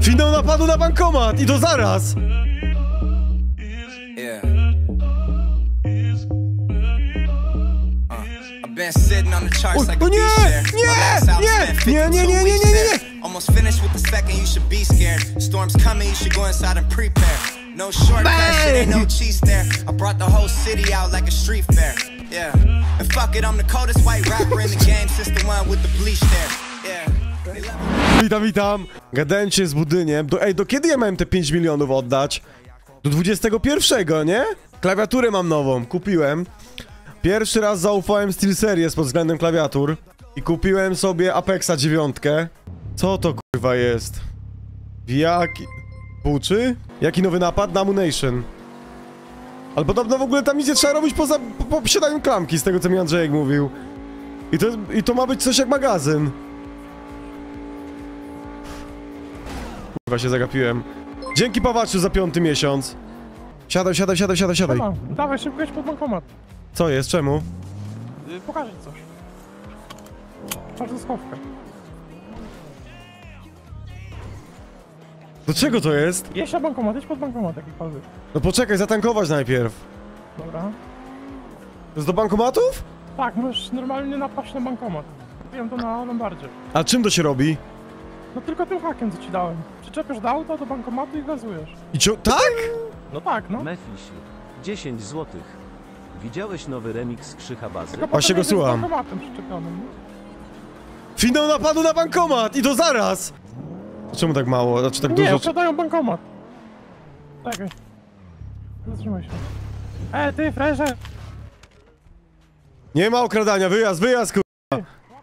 Finał napadu na bankomat i to zaraz! O nie! Nie! Almost finished with the second, you should be scared. Storm's coming, you should go inside and prepare. No shortcuts, shit ain't no cheese there. I brought the whole city out like a street fair. Yeah. And fuck it, I'm the coldest white rapper in the game since the one with the bleach there. Yeah. Witam. Gadałem cię z budyniem. Do kiedy ja miałem te 5 milionów oddać? Do 21, nie? Klawiaturę mam nową, kupiłem. Pierwszy raz zaufałem SteelSeries pod względem klawiatur. I kupiłem sobie Apexa 9. Co to kurwa jest? Jaki... Buczy? Jaki nowy napad? Na Ammunition. Ale podobno w ogóle tam nic nie trzeba robić poza posiadaniem klamki, z tego co mi Andrzejek mówił. I to ma być coś jak magazyn. Kurwa się zagapiłem. Dzięki Pawaczu za 5. miesiąc. Siadaj. Dawaj szybko, jedź pod bankomat. Co jest? Czemu? Pokażę ci coś. Patrz za schowkę. Do czego to jest? Jedź na bankomat, jedź pod bankomat jakikolwiek. No poczekaj, zatankować najpierw. Dobra. To jest do bankomatów? Tak, możesz normalnie napaść na bankomat. Wiem to na Lombardzie. A czym to się robi? No tylko tym hakiem, co ci dałem. Przyczepiesz do auta, do bankomatu i gazujesz. Tak? No tak, no. Mefisi, 10 zł. Widziałeś nowy remix Krzycha Bazy? Właśnie go słucham. Z bankomatem przyczepionym, nie? Finał napadu na bankomat i to zaraz! Czemu tak mało? Znaczy tak Nie, dużo? okradają bankomat. Czekaj. Zatrzymaj się. Ty, freże! Nie ma okradania, wyjazd, kurwa!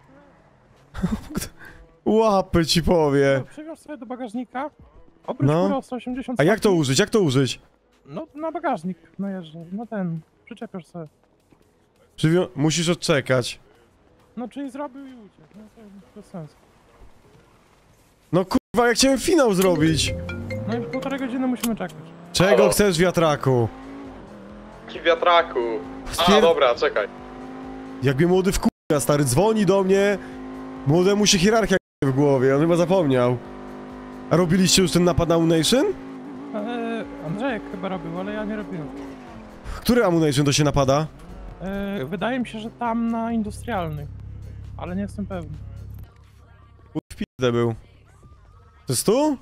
Łapy ci powie. Przywiąż sobie do bagażnika. Obróć górę o 180 A jak to użyć? No, na bagażnik najeżdżaj, no ten. Przyczepiasz sobie. Musisz odczekać. No, czyli zrobił i uciekł. No to bez sensu. No kurwa, jak chciałem finał zrobić? No i 1,5 godziny musimy czekać. Czego chcesz, wiatraku? Jaki wiatraku? A, dobra, czekaj. Jak mnie młody wkurwia, stary, dzwoni do mnie. Młodemu się hierarchia w głowie, on chyba zapomniał. A robiliście już ten napad na Ammunition? Andrzejek chyba robił, ale ja nie robiłem. Który Ammunition to się napada? Wydaje mi się, że tam na industrialnych. Ale nie jestem pewny. W pizdę był. To jest tu?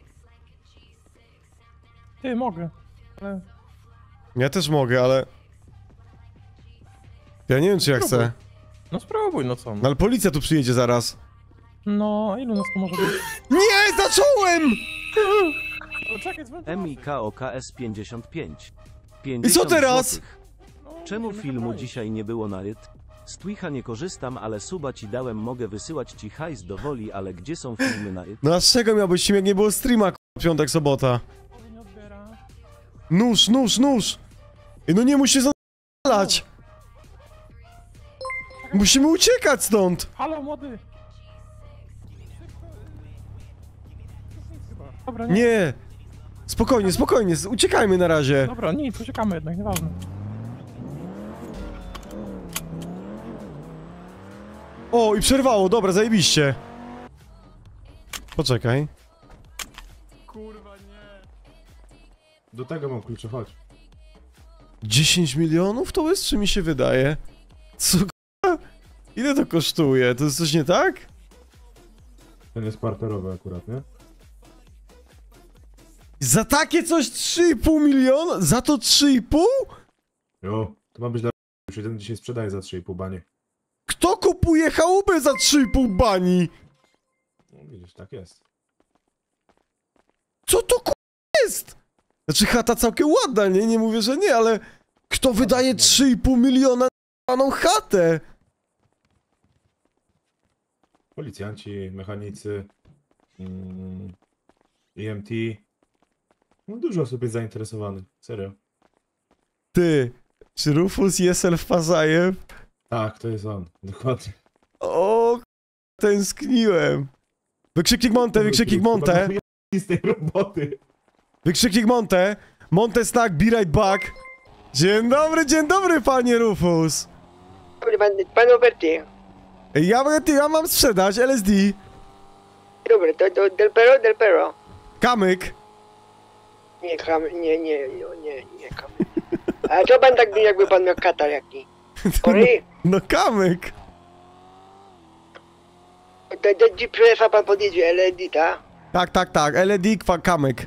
Ty, mogę. Ale... Ja też mogę, ale... Ja nie wiem, czy ja chcę. No spróbuj, no co? No ale policja tu przyjedzie zaraz. No, ilu nas tu może być? Nie, zacząłem! Czekaj, dzwoń. MIKOKS 55. I co teraz? Złotych. Czemu filmu dzisiaj nie było na ryt? Z Twicha nie korzystam, ale suba ci dałem, mogę wysyłać ci hajs do woli, ale gdzie są filmy na ryt? No a z czego miał być? Jak nie było streama, piątek, sobota. Nie odbiera. Nóż! I no nie musi zalać. Musimy uciekać stąd. Halo, młody! Dobra, Nie. Spokojnie, uciekajmy na razie. Dobra, nic, uciekamy jednak, nieważne. O, i przerwało, dobra, zajebiście. Poczekaj. Kurwa, nie. Do tego mam klucze, chodź. 10 milionów to jest, czy mi się wydaje? Co k***a? Ile to kosztuje? To jest coś nie tak? Ten jest parterowy akurat, nie? Za takie coś 3,5 miliona? Za to 3,5? Jo, to ma być dla... Już jeden dzisiaj sprzedaje za 3,5 banie. Kto kupuje chałupę za 3,5 bani? No widzisz, tak jest. Co to jest? Znaczy chata całkiem ładna, nie mówię, że nie, ale... Kto wydaje 3,5 miliona na paną chatę? Policjanci, mechanicy, EMT. No dużo osób jest zainteresowanych, serio. Ty, czy Rufus Jesel Fazajew? Tak, to jest on, dokładnie. O, tęskniłem. Wykrzyknik Monte. Z tej roboty. Wykrzyknik Monte. Monte Snack, be right back. Dzień dobry, panie Rufus. Dobry, pan Oberty. Ja mam sprzedać LSD. Dobry, to del Pero. Kamyk! Nie, nie, kamyk. A co pan tak jakby pan miał katar jaki? Chory? No kamyk! Do GPS-a pan podjedzie, LED, ta? Tak, LED, kamyk.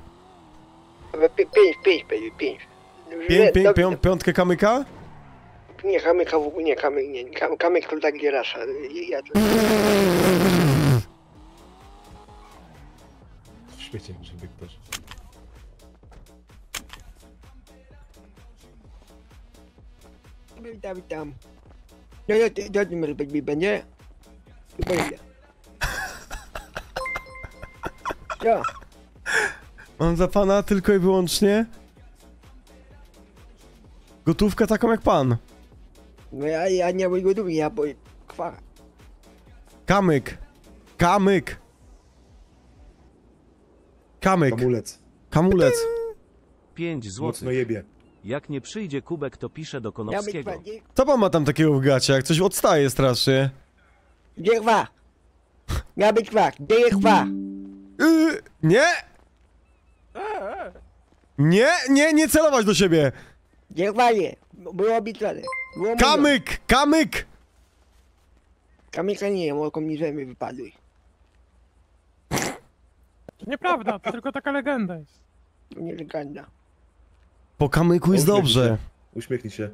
5. Piątkę kamyka? Nie, kamyka w ogóle, nie, kamyk nie. Kamyk to tak rasza. Ja to... W świecie może być też. Witam. No, to numer będzie? Chyba ile? Co? Mam za pana tylko i wyłącznie gotówkę taką jak pan. No ja nie mam gotówki, ja bo... Kwa. Kamyk. Kamyk. Kamyk. Hamulec. Kamulec. 5 Mocno złotych. jebie. Jak nie przyjdzie kubek, to pisze do Ja Konopskiego. Co pan ma tam takiego w gacie? Jak coś odstaje strasznie. Gdzie chwa? Miał być chwa, gdzie jest chwa? Nie! Nie celować do siebie! Gdzie chwa nie? Było obiecane. Było mówione. Kamyk! Kamyk! Kamyka nie, bo komunizmy mi wypadły. To nieprawda, to tylko taka legenda jest. To nie legenda. Po kamyku jest dobrze. Uśmiechnij się.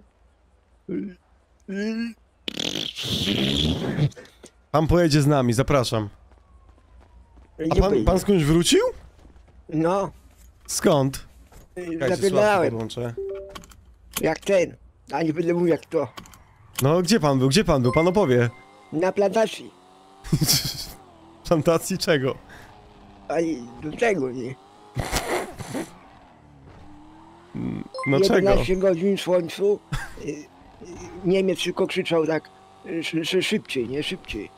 Pan pojedzie z nami, zapraszam. A Gdzie pan pojedzie? skądś wrócił? No, Skąd? Czekajcie, sławkę zapierdalałem. podłączę. Jak ten. A nie będę mówił jak to. No, gdzie pan był? Gdzie pan był? Pan opowie. Na plantacji. Plantacji czego? Ani do tego nie. No czego? 11 godzin w słońcu. Niemiec tylko krzyczał tak. Szybciej, nie szybciej.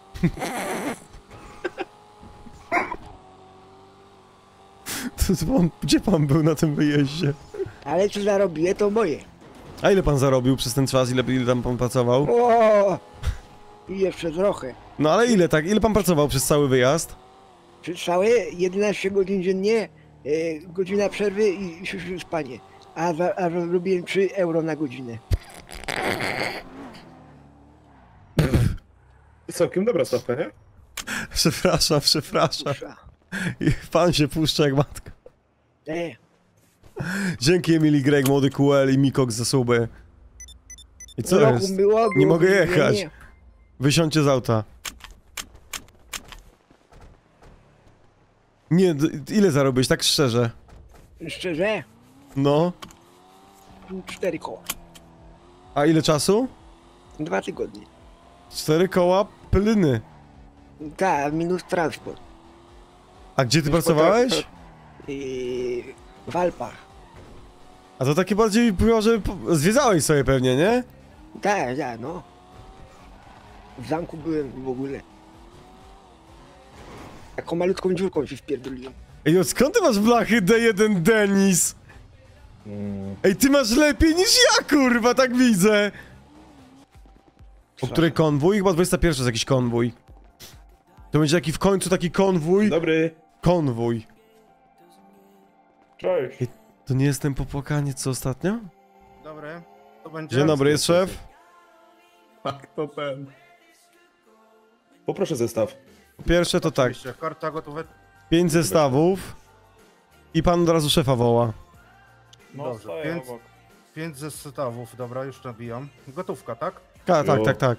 Gdzie pan był na tym wyjeździe? Ale co zarobiłem, to moje. A ile pan zarobił przez ten czas? Ile tam pan pracował? O! I jeszcze trochę. No ale ile tak? Ile pan pracował przez cały wyjazd? Przez całe 11 godzin dziennie, godzina przerwy i spanie. A zarobiłem 3 euro na godzinę. Całkiem dobra stawka, nie? Przepraszam. I pan się puszcza jak matka. Dzięki Emily, Greg, Młody QL i Mikok za suby. I co roku jest? było, Nie mogę wymienienie. jechać. Wysiądźcie z auta. Nie, ile zarobiłeś, tak szczerze? Szczerze, No. 4 koła. A ile czasu? 2 tygodnie. 4 koła plyny. Tak, minus transport. A gdzie ty pracowałeś? W Alpach. A to takie bardziej było, że zwiedzałeś sobie pewnie, nie? Tak, no. W zamku byłem w ogóle. Taką malutką dziurką się wpierdoliłem. Ej, no skąd ty masz blachy D1 Denis? Ej, ty masz lepiej niż ja, kurwa, tak widzę. O której konwój? Chyba 21 jest jakiś konwój. To będzie jaki w końcu taki konwój? Dobry. Konwój. Cześć. To nie jest ten popłakaniec co ostatnio? Dobry, to będzie... Dzień dobry, jest szef? Tak, to ten. Poproszę zestaw. Po pierwsze to tak, Oczywiście, karta gotowe. 5 zestawów i pan od razu szefa woła. Dobrze, 5 zestawów, dobra, już nabijam. Gotówka, tak? Tak.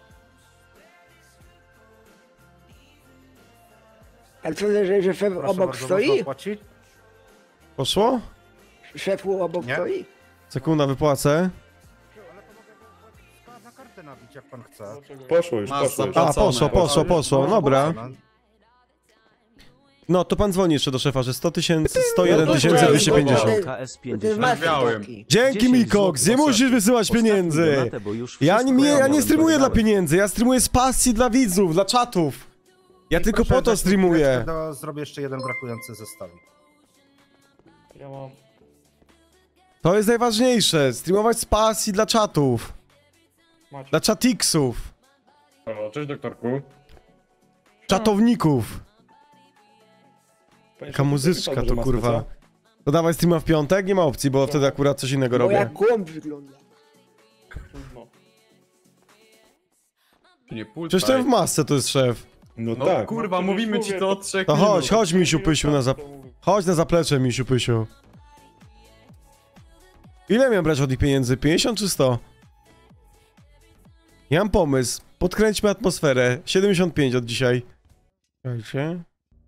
A co, że szef Proszę obok bardzo, stoi? można opłacić? Poszło? Szefu obok Nie. stoi? Sekunda, wypłacę. Ale to mogę na kartę nabić, jak pan chce. Poszło już, poszło już. A, poszło, dobra. No, to pan dzwoni jeszcze do szefa, że 100 tysięcy, 101 250. KS To jest 50. masy taki. Dzięki 10 Mikox, nie złotych. musisz wysyłać Ostatni pieniędzy. donatę, bo już Ja wszystko nie miałem, streamuję dla powiedziałem. pieniędzy, ja streamuję z pasji dla widzów, dla czatów. Ja tylko Proszę po to dać mi streamuję. chwileczkę, zrobię jeszcze jeden brakujący zestawik. Ja mam. To jest najważniejsze, streamować z pasji dla czatów. Dla czatiksów, O, cześć doktorku. czatowników. Jaka muzyczka to kurwa. To dawaj streama w piątek? Nie ma opcji, bo wtedy akurat coś innego Bo robię. jak głąb wygląda. Nie pultaj. Przecież ten w masce to jest szef. No, No tak. kurwa, mówimy ci to od 3 To minut. chodź misiu pysiu Chodź na zaplecze misiu pysiu. Ile miałem brać od ich pieniędzy? 50 czy 100? Ja mam pomysł. Podkręćmy atmosferę. 75 od dzisiaj. Słuchajcie.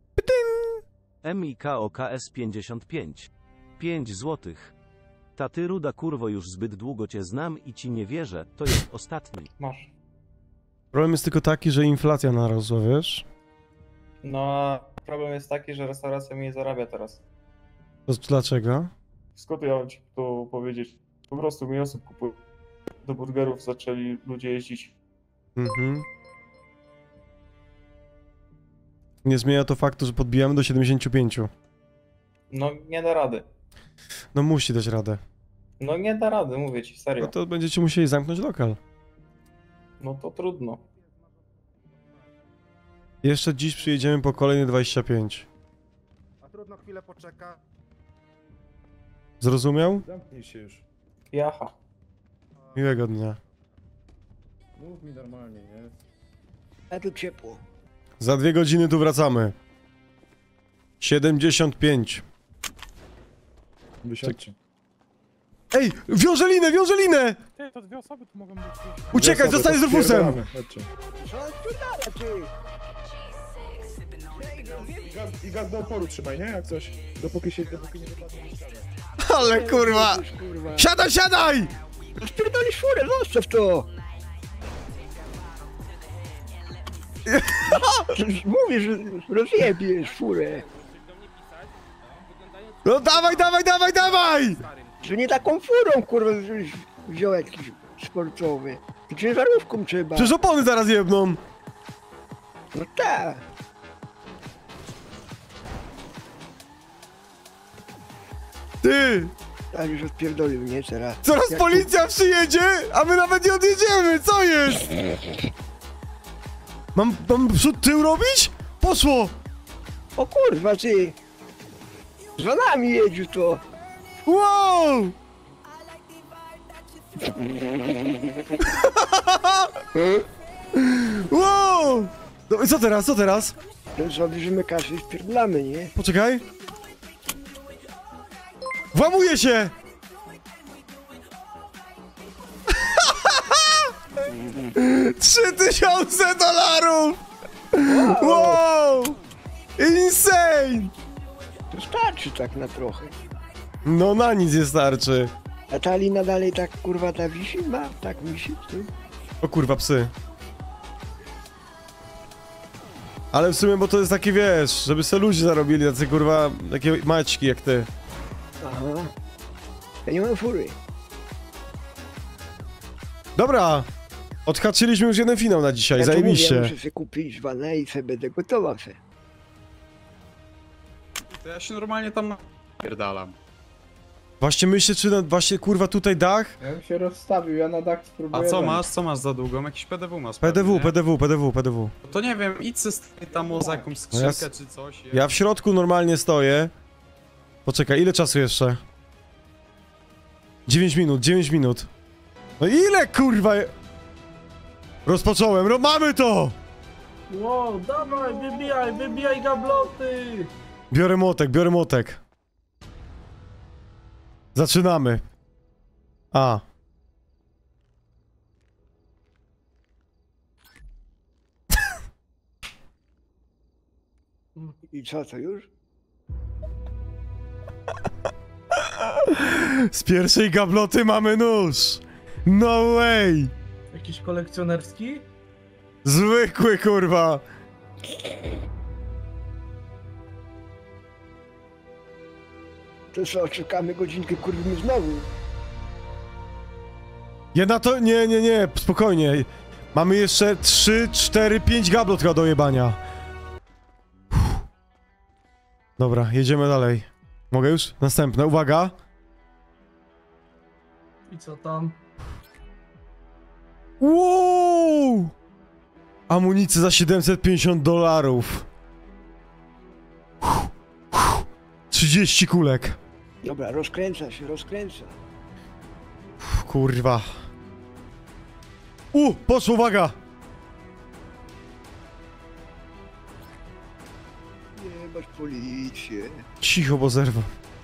MIKOKS 55. 5 złotych. Taty ruda kurwo, już zbyt długo cię znam i ci nie wierzę, to jest ostatni. Masz. Problem jest tylko taki, że inflacja narosła, wiesz? No, a problem jest taki, że restauracja mi nie zarabia teraz. To dlaczego? Skąd ja mam ci to powiedzieć? Po prostu mi osób kupuje. Do burgerów zaczęli ludzie jeździć. Mhm. Nie zmienia to faktu, że podbijamy do 75. No, nie da rady. No musi dać radę. No, nie da rady, mówię ci, No serio. to będziecie musieli zamknąć lokal. No to trudno. Jeszcze dziś przyjedziemy po kolejne 25. A trudno chwilę poczeka. Zrozumiał? Zamknij się już. Jaha. Miłego dnia. Mów mi normalnie, nie? A tu ciepło. Za 2 godziny tu wracamy. 75. Wysiadźcie. Ej! Wiążę linę, wiążę linę! Ty, to 2 osoby tu mogą być. Uciekaj, zostań z Rufusem! Chodźcie. Co odpierdala, ty? I gaz do oporu trzymaj, nie? Jak coś. Dopóki nie wypadnie. Ale kurwa! Kurwa. Siadaj, siadaj! Spierdolisz furę, zostaw to! Mówię, że rozjebiesz furę. No dawaj, dawaj, dawaj, dawaj! Że nie taką furą, kurwa, żeś wziął jakiś sportowy. Ciężarówką trzeba. Przecież opony zaraz jebną. No tak. Ty! Ale już odpierdolił, nie? Teraz. Zaraz Jak policja przyjedzie, a my nawet nie odjedziemy, co jest? Mam przód tył robić? Poszło! O kurwa, ty! Za nami jedziesz to! Wow! Wow! No i co teraz, co teraz? To zabierzemy kasę i spierdlamy, nie? Poczekaj. Włamuje się! $3000! Wow! Insane! To starczy tak na trochę. No na nic nie starczy. A ta lina dalej tak kurwa ta wisi? Ma? Tak wisi? Ty? O kurwa, psy. Ale w sumie, bo to jest taki, wiesz, żeby se ludzie zarobili, tacy kurwa, takie maćki jak ty. Aha. Ja nie mam fury. Dobra, odhaczyliśmy już jeden finał na dzisiaj, Ja to mówię, zajebiście. ja muszę sobie kupić wanę i sobie będę gotował se. To ja się normalnie tam napierdalam. Właśnie myślę, czy właśnie kurwa tutaj dach? Ja bym się rozstawił, ja na dach spróbuję. A co wejść. masz? Co masz za długą? Jakiś PDW masz? PDW, pewnie, nie? PDW. To nie wiem, idź se tam o za jakąś skrzynkę czy coś. Ja w środku normalnie stoję. Poczekaj, ile czasu jeszcze? 9 minut. No ile kurwa? Rozpocząłem, no mamy to! Wow, dawaj, wybijaj gabloty! Biorę młotek. Zaczynamy. A. I co, to już? Z pierwszej gabloty mamy nóż. No way. Jakiś kolekcjonerski? Zwykły kurwa. To co, czekamy godzinkę kurwimy znowu. Ja na to... Nie, spokojnie. Mamy jeszcze 3, 4, 5 gablot chyba do jebania. Uff. Dobra, jedziemy dalej. Mogę już? Następne, uwaga. I co tam? Wow! Amunicja za $750. 30 kulek. Dobra, rozkręca się, rozkręca. Kurwa. Poszło, uwaga! Nie masz policję. Cicho, bo zerwę.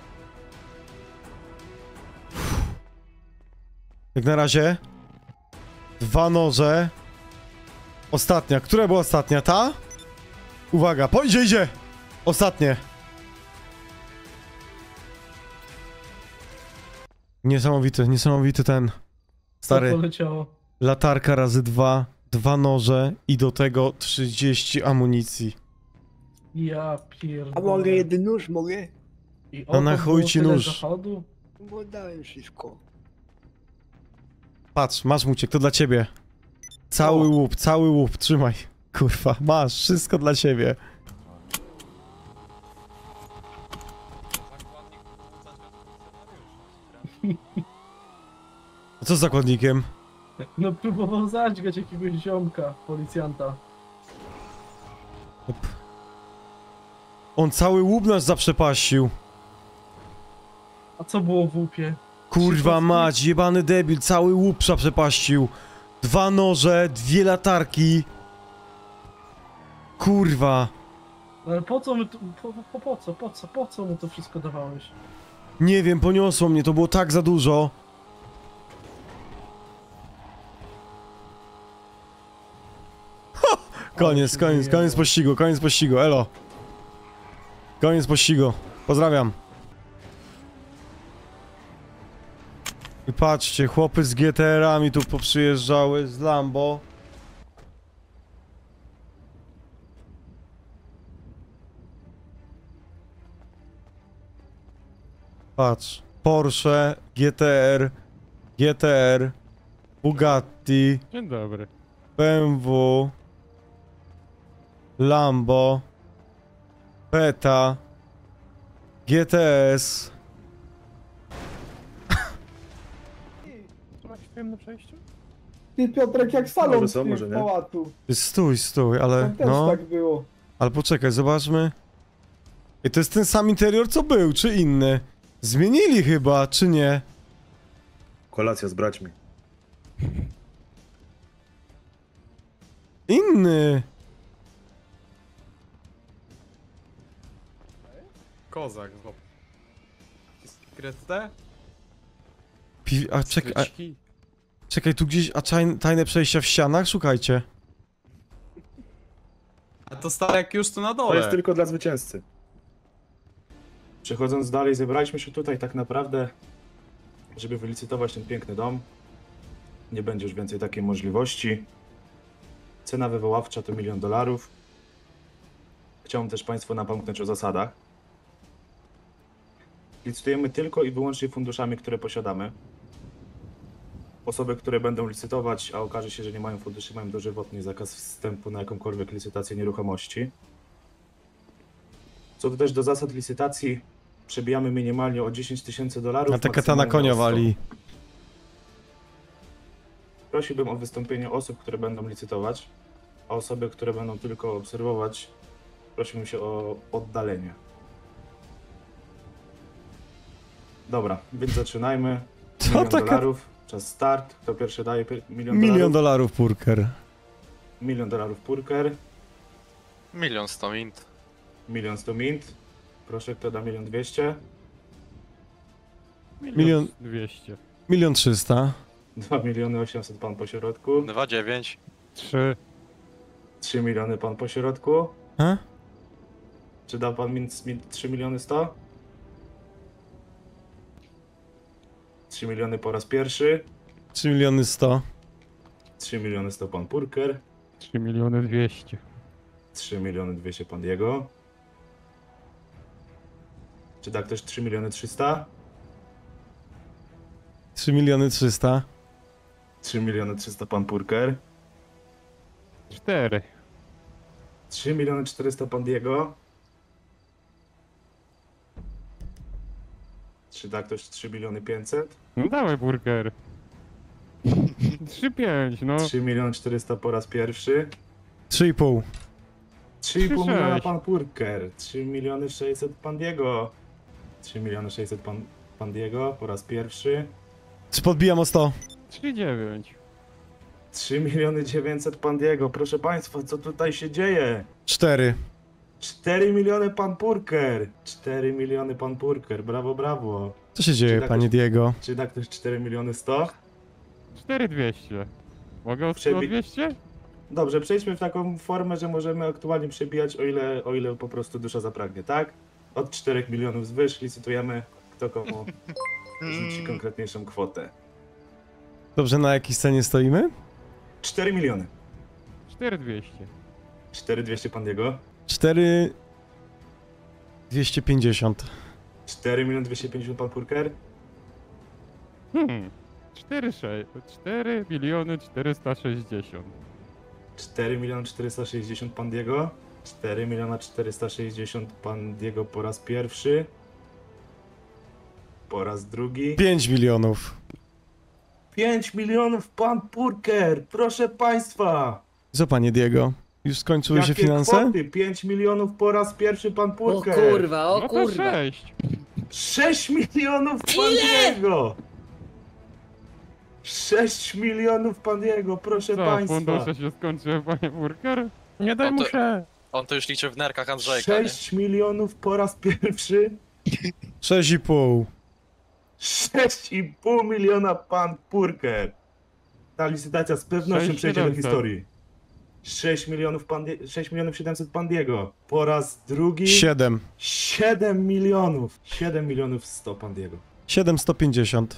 Jak na razie. 2 noże. Ostatnia. Która była ostatnia? Ta? Uwaga, idzie! Ostatnie. Niesamowity ten. Stary. Co poleciało? Latarka razy 2, 2 noże i do tego 30 amunicji. Ja pierdolę. A mogę jeden nóż, mogę? I No na oto chuj było ci tyle nóż. zachodu? Bo oddałem wszystko. Patrz, masz Muciek, to dla ciebie. Cały łup, trzymaj. Kurwa, masz, wszystko dla ciebie. A co z zakładnikiem? No próbował zadźgać jakiegoś ziomka, policjanta. On cały łup nas zaprzepaścił. A co było w łupie? Kurwa mać, jebany debil, cały łup zaprzepaścił. 2 noże, 2 latarki. Kurwa. Ale po co my tu, po co mu to wszystko dawałeś? Nie wiem, poniosło mnie, to było tak za dużo. Ha! Koniec pościgu, elo. Koniec pościgu, pozdrawiam. I patrzcie, chłopy z GTR-ami tu poprzyjeżdżały, z Lambo. Patrz, Porsche, GTR, Bugatti, Dzień dobry. BMW, Lambo, Beta, GTS. To jakiś przyjemne przejście? Ty Piotrek, jak salon Może są, może nie. pałatu. Stój, ale Tam też no. tak było. Ale poczekaj, zobaczmy. I to jest ten sam interior, co był, czy inny? Zmienili chyba, czy nie? Kolacja z braćmi. Inny. Kozak, złap. Kretę? Czekaj, tu gdzieś, tajne przejścia w ścianach? Szukajcie. A to stary jak już tu na dole. To jest tylko dla zwycięzcy. Przechodząc dalej, zebraliśmy się tutaj tak naprawdę, żeby wylicytować ten piękny dom. Nie będzie już więcej takiej możliwości. Cena wywoławcza to $1 milion. Chciałbym też Państwu napomknąć o zasadach. Licytujemy tylko i wyłącznie funduszami, które posiadamy. Osoby, które będą licytować, a okaże się, że nie mają funduszy, mają dożywotni zakaz wstępu na jakąkolwiek licytację nieruchomości. Co do też do zasad licytacji, przebijamy minimalnie o $10,000. A ta katana konia wali. Prosiłbym o wystąpienie osób, które będą licytować, a osoby, które będą tylko obserwować, prosiłbym się o oddalenie. Dobra, więc zaczynajmy. $1 milion. Czas start. Kto pierwszy daje $1 milion? $1 milion purker. $1 milion purker. 1,1 miliona mint. 1,1 miliona mint. Proszę, kto da 1,2 miliona? 200. 1,3 miliona. 2,8 miliona pan po środku. 2,9. 3. 3 miliony pan po środku. A? Czy da pan 3 miliony 100? 3 miliony po raz pierwszy. 3 miliony 100. 3 miliony 100 pan Purker. 3 miliony 200. 3 miliony 200 pan Diego. Czy da ktoś 3 miliony 300? 3 miliony 300. 3 miliony 300 pan Purker. 4. 3 miliony 400 pan Diego. Czy da ktoś 3 miliony 500? No dawaj burger. 3,5, no. 3 miliony 400 po raz pierwszy. 3,5. 3,5 miliona 3,6. pan Purker. 3 miliony 600 pan Diego. 3 600 pan Diego po raz pierwszy. Podbijam o 100. 3,9. 3 900 pan Diego. Proszę państwa, co tutaj się dzieje? 4. 4 miliony pan Purker. 4 miliony pan Purker. Brawo, brawo. Co się dzieje, da panie ktoś- Diego? Czy da ktoś 4 miliony 100? 4,200. Mogę o Przebi- 200? Dobrze, przejdźmy w taką formę, że możemy aktualnie przebijać o ile po prostu dusza zapragnie, tak? Od 4 milionów zwyż licytujemy, kto komu rzuci konkretniejszą kwotę. Dobrze, na jakiej scenie stoimy? 4 miliony. 4,200. 4200 pan Diego. 4... 250. 4 miliony 250 pan Purker. 4 miliony 460. 4 miliony 460 pan Diego. 4 miliona 460 pan Diego po raz pierwszy. Po raz drugi. 5 milionów. 5 milionów pan Purker, proszę państwa. Co, panie Diego? Już skończyły się Jakie finanse? kwoty? 5 milionów po raz pierwszy pan O Purker. kurwa, o No to kurwa. 6. 6 milionów pan Diego. 6 milionów pan Diego, proszę Co, państwa. fundusze się skończyły, panie Burger? Nie daj No mu to- się. On to już liczy w nerkach Andrzejka, nie? 6 milionów po raz pierwszy. 6,5. 6,5 miliona pan Purker. Ta licytacja z pewnością 6 przejdzie do 700. historii. 6 milionów 700 pan Diego. Po raz drugi 7. 7 milionów. 7 milionów 100 pan Diego. 750.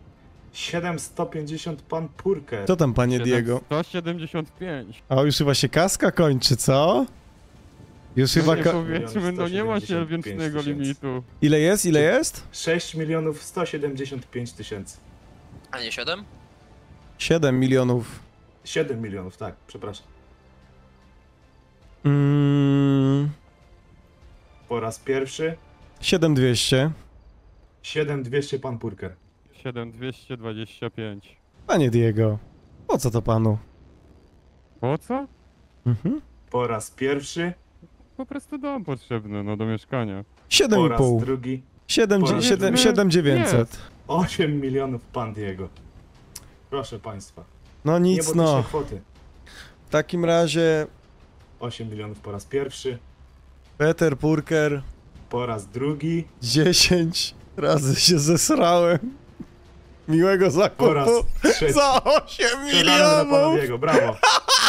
750 pan Purker. Co tam, panie Diego? 175. A już chyba się kaska kończy, co? Już No chyba nie ka... powiedzmy, no nie ma się 175 wiecznego tysięcy. limitu. Ile jest? Ile jest? 6 milionów 175 tysięcy. A nie 7? 7 milionów. 7 milionów, tak, przepraszam. Po raz pierwszy 7200. 7200 pan Purker. 7225. Panie Diego, po co to panu? Po co? Mhm. Po raz pierwszy, Po prostu dom potrzebny, no do mieszkania. po raz 7,5. drugi 7900. 8 milionów pan Diego. Proszę państwa. No nic, Niebotyczne no. kwoty. W takim razie 8 milionów po raz pierwszy, Peter Purker po raz drugi, 10 razy się zesrałem. Miłego po zakupu raz trzeci. za 8 Siadamy na pana milionów! Diego, brawo.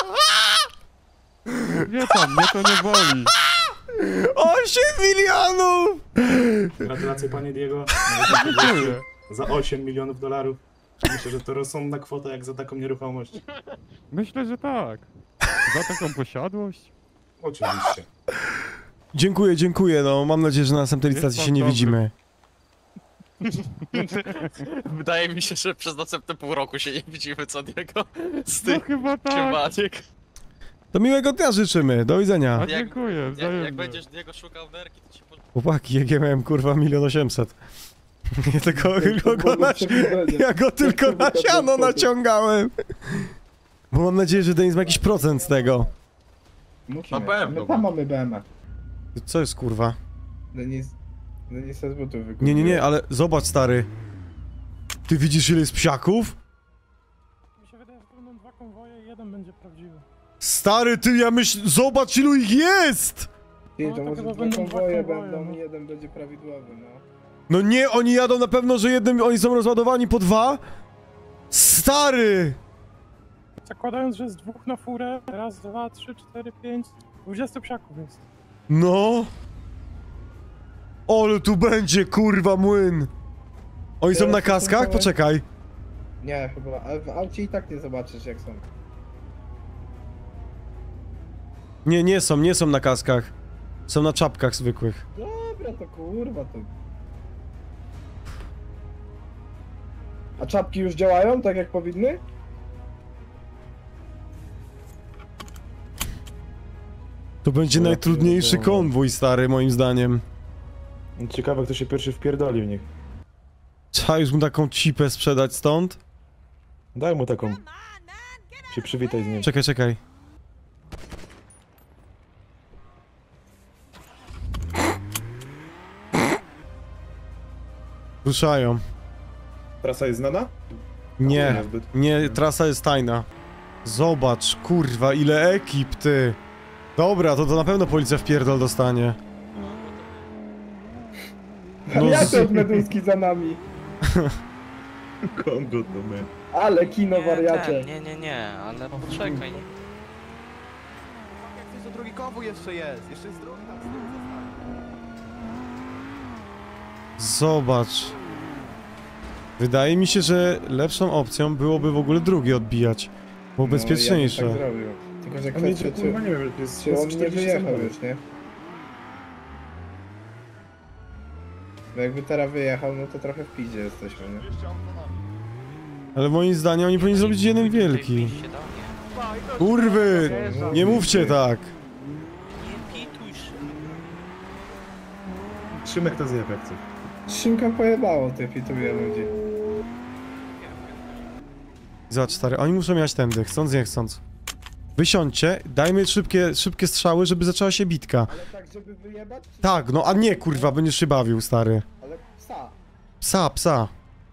Wie pan, mnie to nie boli. 8 milionów! Gratulacje panie Diego. Dziękuję. Za 8 milionów dolarów. Myślę, że to rozsądna kwota jak za taką nieruchomość. Myślę, że tak. Za taką posiadłość? Oczywiście. Dziękuję, dziękuję, no mam nadzieję, że na następnej Jest licytacji pan się nie dobry. widzimy. Wydaje mi się, że przez następne pół roku się nie widzimy, co niego. Z No tych chyba tak. siemaniek. To miłego dnia życzymy, do widzenia. A dziękuję, wzajemnie. Jak będziesz Diego szukał nerki, to ci Chłopaki, jak ja miałem kurwa 1 800 000. Ja go tylko na siano naciągałem. Bo mam nadzieję, że Denis ma jakiś procent z tego. Na pewno. Tam mamy BMA. Co jest kurwa? Denis z butów Nie, nie, nie, ale zobacz stary. Ty widzisz ile jest psiaków? Mi się wydaje, że to będą 2 konwoje i jeden będzie prawdziwy. Stary, ty, ja myślę, zobacz ilu ich jest! Ty, No, to to może chyba 2 będą konwoje dwa konwoje, będą no. i jeden będzie prawidłowy, no. No nie, oni jadą na pewno, że jednym, oni są rozładowani po 2. Stary! Zakładając, że jest 2 na furę, raz, 2, 3, 4, 5, 20 psiaków jest. No. Ale tu będzie kurwa młyn. Oni są na kaskach? Poczekaj. Nie, chyba, ale w aucie i tak nie zobaczysz jak są. Nie, nie są na kaskach. Są na czapkach zwykłych. Dobra, to kurwa, to... A czapki już działają tak jak powinny? To będzie najtrudniejszy konwój, stary, moim zdaniem. Ciekawe, kto się pierwszy wpierdoli w nich. Trzeba już mu taką cipę sprzedać stąd? Daj mu taką. Się przywitaj z nim. Czekaj, czekaj. Ruszają. Trasa jest znana? Nie, nie, trasa jest tajna. Zobacz, kurwa, ile ekip, ty. Dobra, to na pewno policja w pierdol dostanie. No jak to od Meduski za nami? Kongo to my. Ale kino wariacie. Nie, ale poczekaj. Jak coś do drugi kowu jeszcze jest drugi tam Zobacz. Wydaje mi się, że lepszą opcją byłoby w ogóle drugi odbijać. Było bezpieczniejsze. Ja bym tak zrobił. Tylko, że kwestia, Kurwa, nie wiem, jest czy on nie wyjechał już, nie? Bo jakby teraz wyjechał, no to trochę w piździe jesteśmy, nie? Ale moim zdaniem oni powinni zrobić jeden wielki. Kurwy! Nie mówcie tak! Nie pituj się. Szymek to zjeb jak chce. Szymka pojebało, ty pituje ludzi. Zobacz, stary, oni muszą jechać tędy, chcąc nie chcąc. Wysiądźcie, dajmy szybkie strzały, żeby zaczęła się bitka. Ale tak, żeby wyjebać? Tak, no a nie, kurwa, będziesz się bawił, stary. Ale psa. Psa.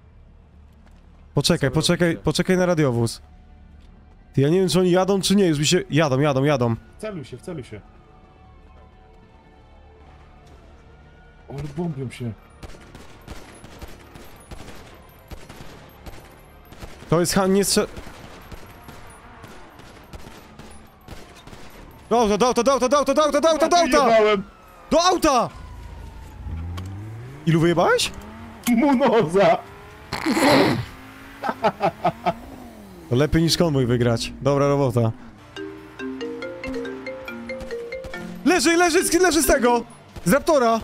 Poczekaj na radiowóz. Ty, ja nie wiem, czy oni jadą, czy nie, już mi się... Jadą. Wceluj się. O, bombią się. To jest nie strzel... Do auta! Ilu wyjebałeś? Munoza! To lepiej niż konwój wygrać. Dobra robota. Leży z tego! Z Raptora!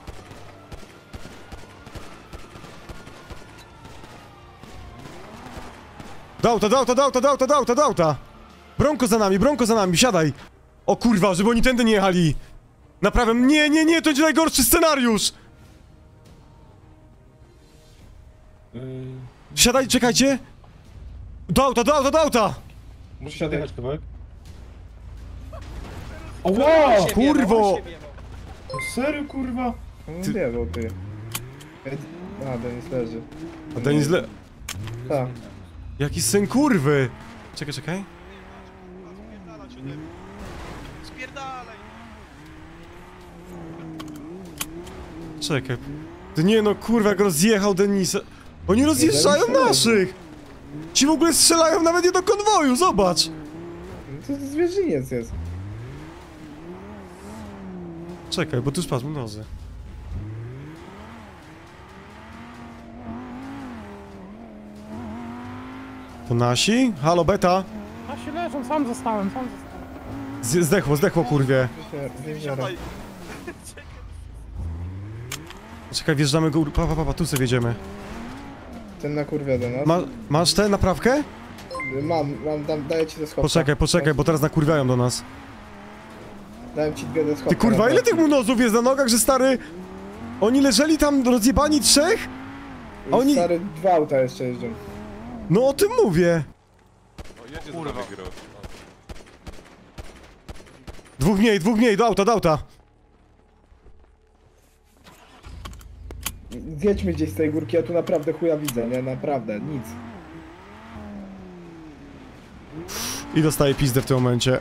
Do auta! Bronko za nami, siadaj! O kurwa, żeby oni tędy nie jechali! Naprawiam, nie, to będzie najgorszy scenariusz! Siadaj, czekajcie! Do auta! Musisz odjechać kawałek? O wow! Kurwo! Serio, kurwa? Nie wiem, ty. A, Denis leży. A Denis Tak. Jaki syn kurwy! Czekaj. Spierdalaj! Czekaj. To nie no, kurwa, jak rozjechał Denisa. Oni rozjeżdżają naszych! Ci w ogóle strzelają nawet nie do konwoju, zobacz! To zwierzyniec jest. Czekaj, bo tu już patrz, nozy. To nasi? Halo, beta? Nasi leżą, sam zostałem. Zdechło, kurwie. Siadaj. Czekaj, wjeżdżamy go... Pa, tu sobie wjedziemy. Ten na kurwia do nas. Masz tę naprawkę? Mam, daję ci te schowka. Poczekaj, bo teraz nakurwiają do nas. Dałem ci dwie schowka. Ty kurwa, ile tych munozów jest na nogach, że stary... Oni leżeli tam rozjebani trzech? A oni... Stary, dwa auta jeszcze jeżdżą. No o tym mówię. Kurwa. Dwóch mniej, do auta. Zjedźmy gdzieś z tej górki, ja tu naprawdę chuja widzę, nie? Naprawdę, nic. I dostaję pizdę w tym momencie.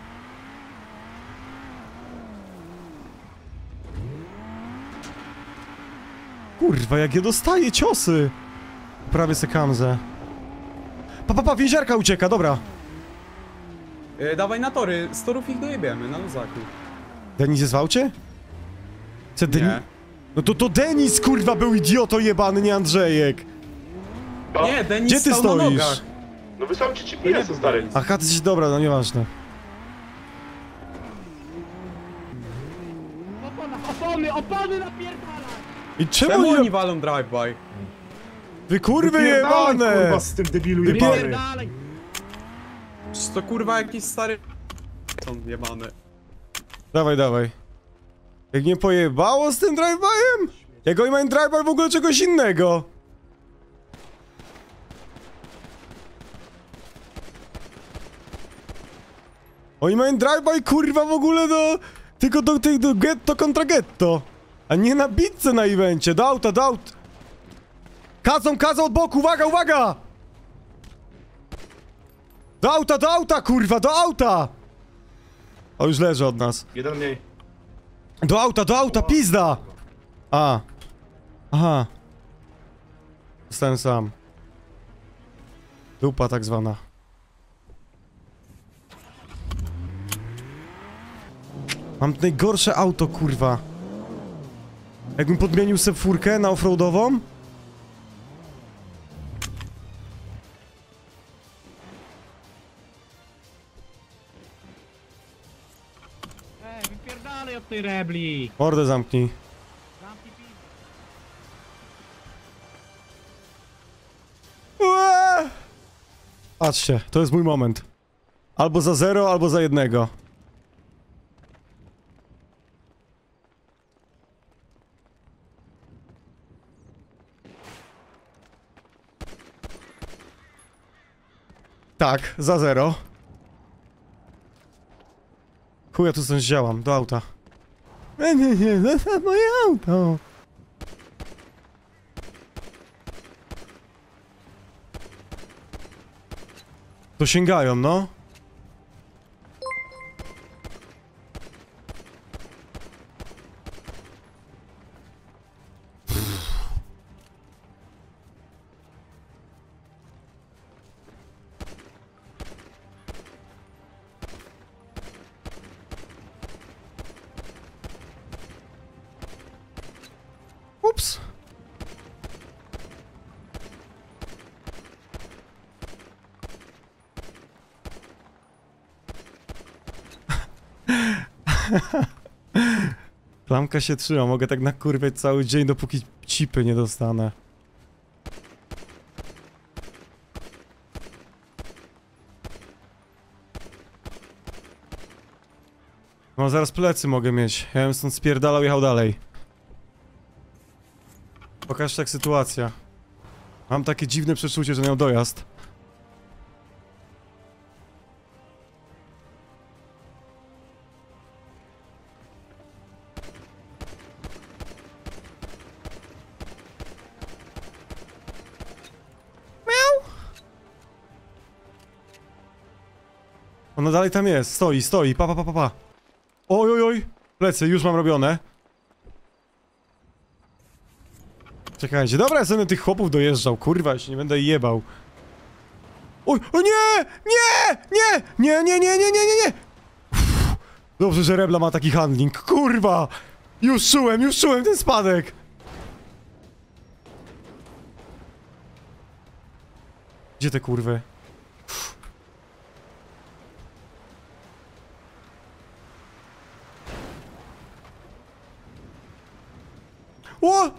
Kurwa, jak ja dostaję ciosy! Prawie se kamzę. Pa, więziarka ucieka, dobra. Dawaj na tory, z torów ich dojebiemy, na luzaku. Denis jest w aucie? Nie. No to Denis, kurwa, był idioto jebany, nie Andrzejek. Nie, Denis Gdzie ty stał na stoisz? nogach. No wysłałem ci GPS-a, stary. Aha, ty jesteś dobra, no nieważne. Opony napierdala! I czemu Czemu oni... oni walą drive-by? Wy kurwy Wypierdalaj, jebane! kurwa, z tym debilu jebany. Przecież to kurwa jakiś stary... Są jebane. Dawaj. Jak nie pojebało z tym drive-byem? Jak oni mają drive-by w ogóle czegoś innego? Oni mają drive-by kurwa w ogóle tylko do getto kontra getto. A nie na bitce na evencie, do auta. Kadzą od boku, uwaga, uwaga! Do auta, kurwa, do auta! O, już leży od nas. Jeden mniej. Do auta, pizda! A. Aha. Zostałem sam. Dupa tak zwana. Mam najgorsze auto, kurwa. Jakbym podmienił sobie furkę na offroadową? Wypierdalaj od tej rebli! Mordę zamknij. Ue! Patrzcie, to jest mój moment. Albo za 0, albo za 1. Tak, za 0. Chuja tu coś działam, do auta. Nie, zostaw moje auto. Dosięgają, no. Ups. Klamka się trzyma, mogę tak nakurwiać cały dzień, dopóki chipy nie dostanę. No zaraz plecy mogę mieć, ja bym stąd spierdalał, jechał dalej. Pokaż jak sytuacja. Mam takie dziwne przeczucie, że miał dojazd. Ona dalej tam jest, stoi, pa. Oj, plecy, już mam robione. Czekajcie, dobra, ja sobie tych chłopów dojeżdżał, kurwa, ja się nie będę jebał. Oj, o nie! Nie! Uff, dobrze, że Rebla ma taki handling, kurwa! Już czułem ten spadek! Gdzie te kurwy? O!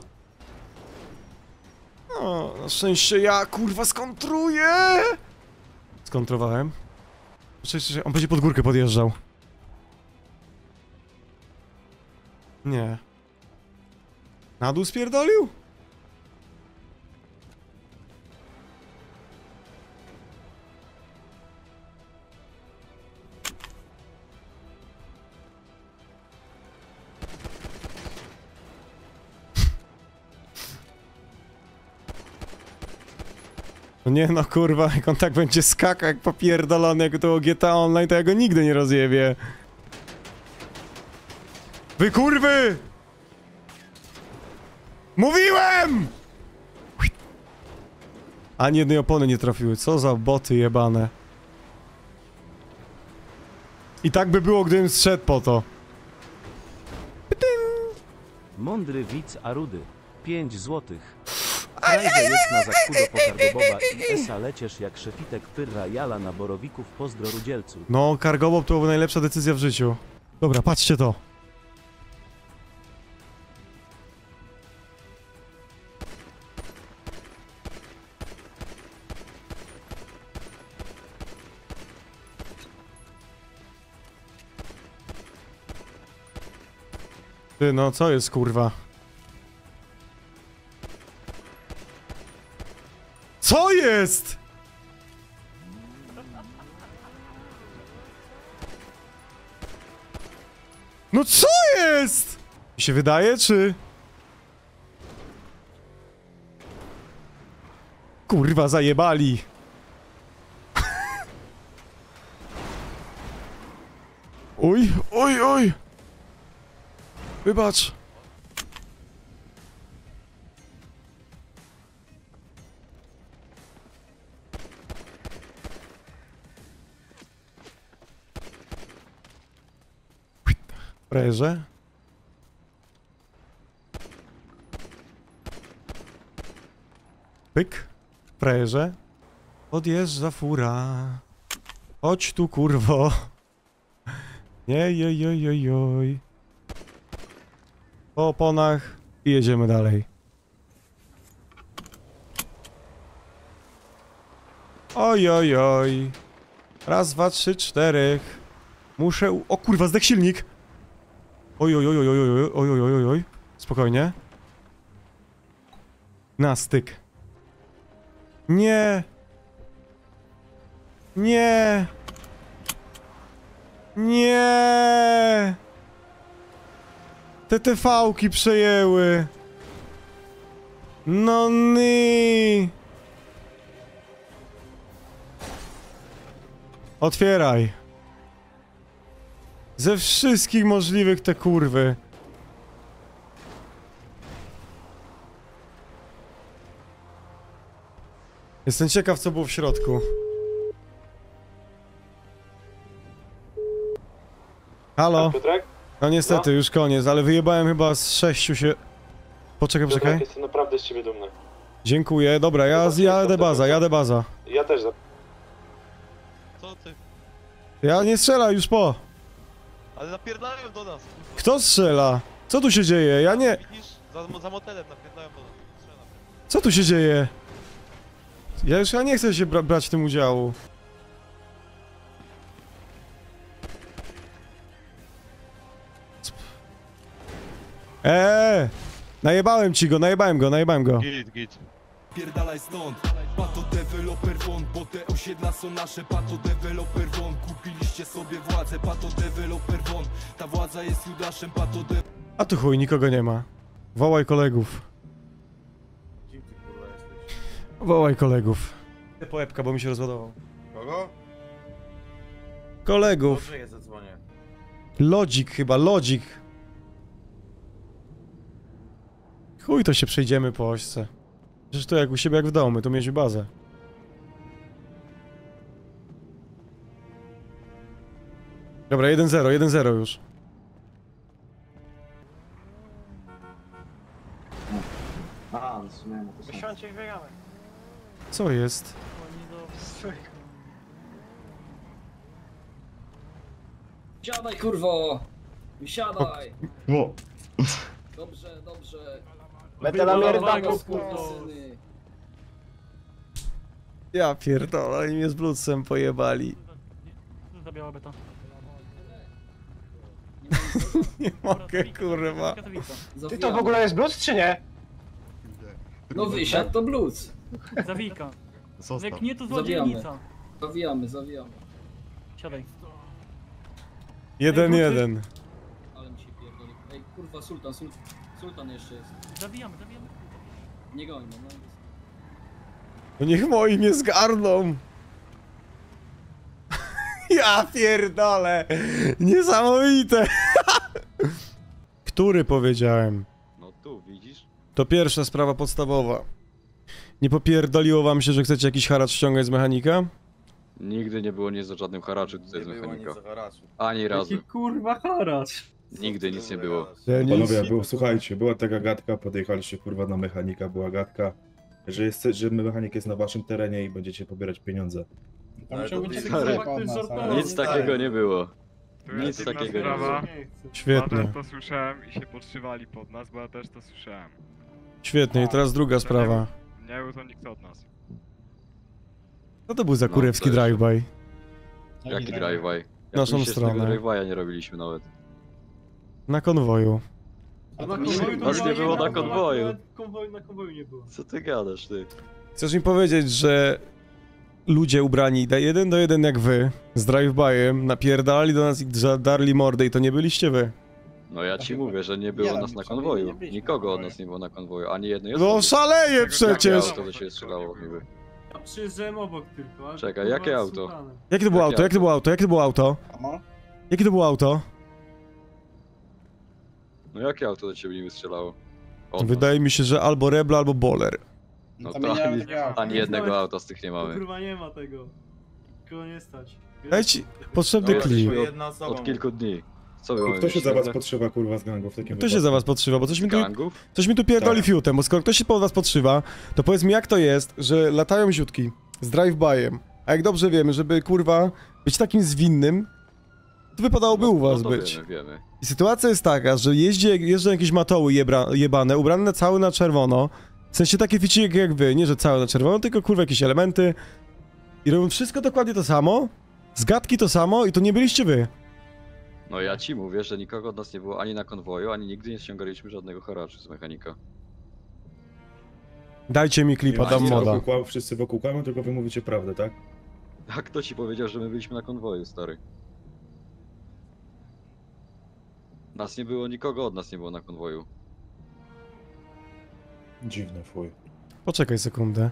O, na szczęście ja, kurwa, skontruję! Skontrowałem. Czekaj, on będzie pod górkę podjeżdżał. Nie. Na dół spierdolił? No nie no kurwa, jak on tak będzie skakał jak popierdolony jak to GTA Online, to ja go nigdy nie rozjebię. Wy kurwy! Mówiłem! Ani jednej opony nie trafiły, co za boty jebane. I tak by było, gdybym zszedł po to. Mądry widz Arudy. 5 złotych. Frajże jest na zakudo po Cargoboba i Esa leciesz jak szefitek pyrra jala na borowików, pozdro rudzielcu. No, Cargobob to była najlepsza decyzja w życiu. Dobra, patrzcie to. Ty, no co jest kurwa? Co jest? No co jest? Mi się wydaje, czy... Kurwa, zajebali. Oj, oj, oj. Wybacz. Frajerze. Pyk. Frajerze. Odjeżdża fura. Chodź tu, kurwo. Nie, joj, joj, joj, joj. Po oponach i jedziemy dalej. Oj, oj, oj. Raz, dwa, trzy, cztery. Muszę... O kurwa, zdech silnik. Oj, oj, oj, oj, oj, oj, oj, oj, oj, oj. Spokojnie. Na styk. Nie. Nie. Nie. Te TV-ki przejęły. No ni. Otwieraj. Ze wszystkich możliwych te kurwy. Jestem ciekaw, co było w środku. Halo? No niestety, już koniec, ale wyjebałem chyba z 6 się... Poczekaj, poczekaj. Jestem naprawdę z ciebie dumny. Dziękuję, dobra, jadę baza. Ja też. Co ty? Ja nie strzelaj, już po. Ale napierdalają do nas. Kto strzela? Co tu się dzieje? Ja nie... Widzisz? Za motelem napierdalają do nas. Strzela. Co tu się dzieje? Ja już nie chcę się brać w tym udziału. Najebałem ci go, najebałem go. Git. Pierdalaj stąd, pato deweloper won, bo te osiedla są nasze, pato deweloper won. Kupiliście sobie władzę, pato deweloper won. Ta władza jest Judaszem, pato de... A tu chuj, nikogo nie ma. Wołaj kolegów. Wołaj kolegów. Po łebka, bo mi się rozładował. Kogo? Kolegów. Dobrze, jest, zadzwonię. Lodzik chyba, lodzik. Chuj, to się przejdziemy po ośce. Przecież to jak u siebie, jak w domu, to mieliśmy bazę. Dobra, 1-0 już. Wysiądźcie i biegamy. Co jest? Siadaj, kurwo! Siadaj! No. Dobrze. Metalamerdaków, skurwysyny. Ja pierdolę, i mnie z bludsem pojebali. Zabiała beta. Nie mogę, kurwa. Ty to w ogóle jest blues, czy nie? No wysiadł to blues. Zawika. Zostaw. Jak nie, to Zawijamy. złodziejnica. Zawijamy. Siadaj. 1-1. Ale mi się pierdoli. Ej, kurwa, sultan jeszcze jest. Zawijamy. Nie goń, no. No niech moi mnie zgarną. Ja pierdolę. Niesamowite. Który powiedziałem? No tu, widzisz? To pierwsza sprawa podstawowa. Nie popierdoliło wam się, że chcecie jakiś haracz ściągać z mechanika? Nigdy nie było nic o żadnym haraczu tutaj z mechanika. Ani razu. Jaki kurwa haracz. Nigdy nic nie było. Panowie, słuchajcie, była taka gadka, podjechaliście kurwa na mechanika, była gadka, że mechanik jest na waszym terenie i będziecie pobierać pieniądze. Nic takiego nie było. Nic takiego nie było. Świetnie. To słyszałem i się podszywali pod nas, bo ja też to słyszałem. Świetnie, i teraz druga sprawa. Nie był to nikt od nas. Co to był za kurewski drive-by? Jaki drive-by? Naszą stronę. Drive-by'a nie robiliśmy nawet. Na konwoju. Was nie było na konwoju. Na konwoju nie było. Co ty gadasz, ty? Chcesz mi powiedzieć, że ludzie ubrani 1 do 1 jak wy, z drive-byem, napierdalali do nas i darli mordę i to nie byliście wy? No ja ci mówię, że nie było nas na konwoju. Nikogo od nas nie było na konwoju, ani jednej No szaleje przecież! To się strzelało niby. Ja przyjeżdżałem obok tylko. Czekaj, jakie auto? Jakie to było auto? Jakie to było auto? Jakie to było auto? Jakie to było auto? No jakie auto do ciebie niby strzelało? Wydaje mi się, że albo Rebel, albo Boler. No to ani jednego auta z tych nie mamy. Kurwa nie ma tego. Kogo nie stać. Daj ci potrzebny klip. Od kilku dni. Co wy Kto się za was podszywa, kurwa, z gangów w takim Kto się za was podszywa? Bo Gangów? coś mi tu pierdoli Tak. fiutem, bo skoro ktoś się pod was podszywa, to powiedz mi jak to jest, że latają ziutki z drive-byem, a jak dobrze wiemy, żeby kurwa być takim zwinnym, to wypadałoby u was to być. Wiemy. I sytuacja jest taka, że jeżdżą jakieś matoły jebane, ubrane na całe na czerwono, w sensie takie ficiki jak wy, nie że całe na czerwono, tylko kurwa jakieś elementy i robią wszystko dokładnie to samo, zgadki to samo i to nie byliście wy. No ja ci mówię, że nikogo od nas nie było ani na konwoju, ani nigdy nie ściągaliśmy żadnego haraczu z mechanika. Dajcie mi klipa, dam moda. Wszyscy wokół kłamią, tylko wy mówicie prawdę, tak? A kto ci powiedział, że my byliśmy na konwoju, stary? Nas nie było, nikogo od nas nie było na konwoju. Dziwne, fuj. Poczekaj sekundę.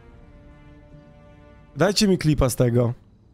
Dajcie mi klipa z tego.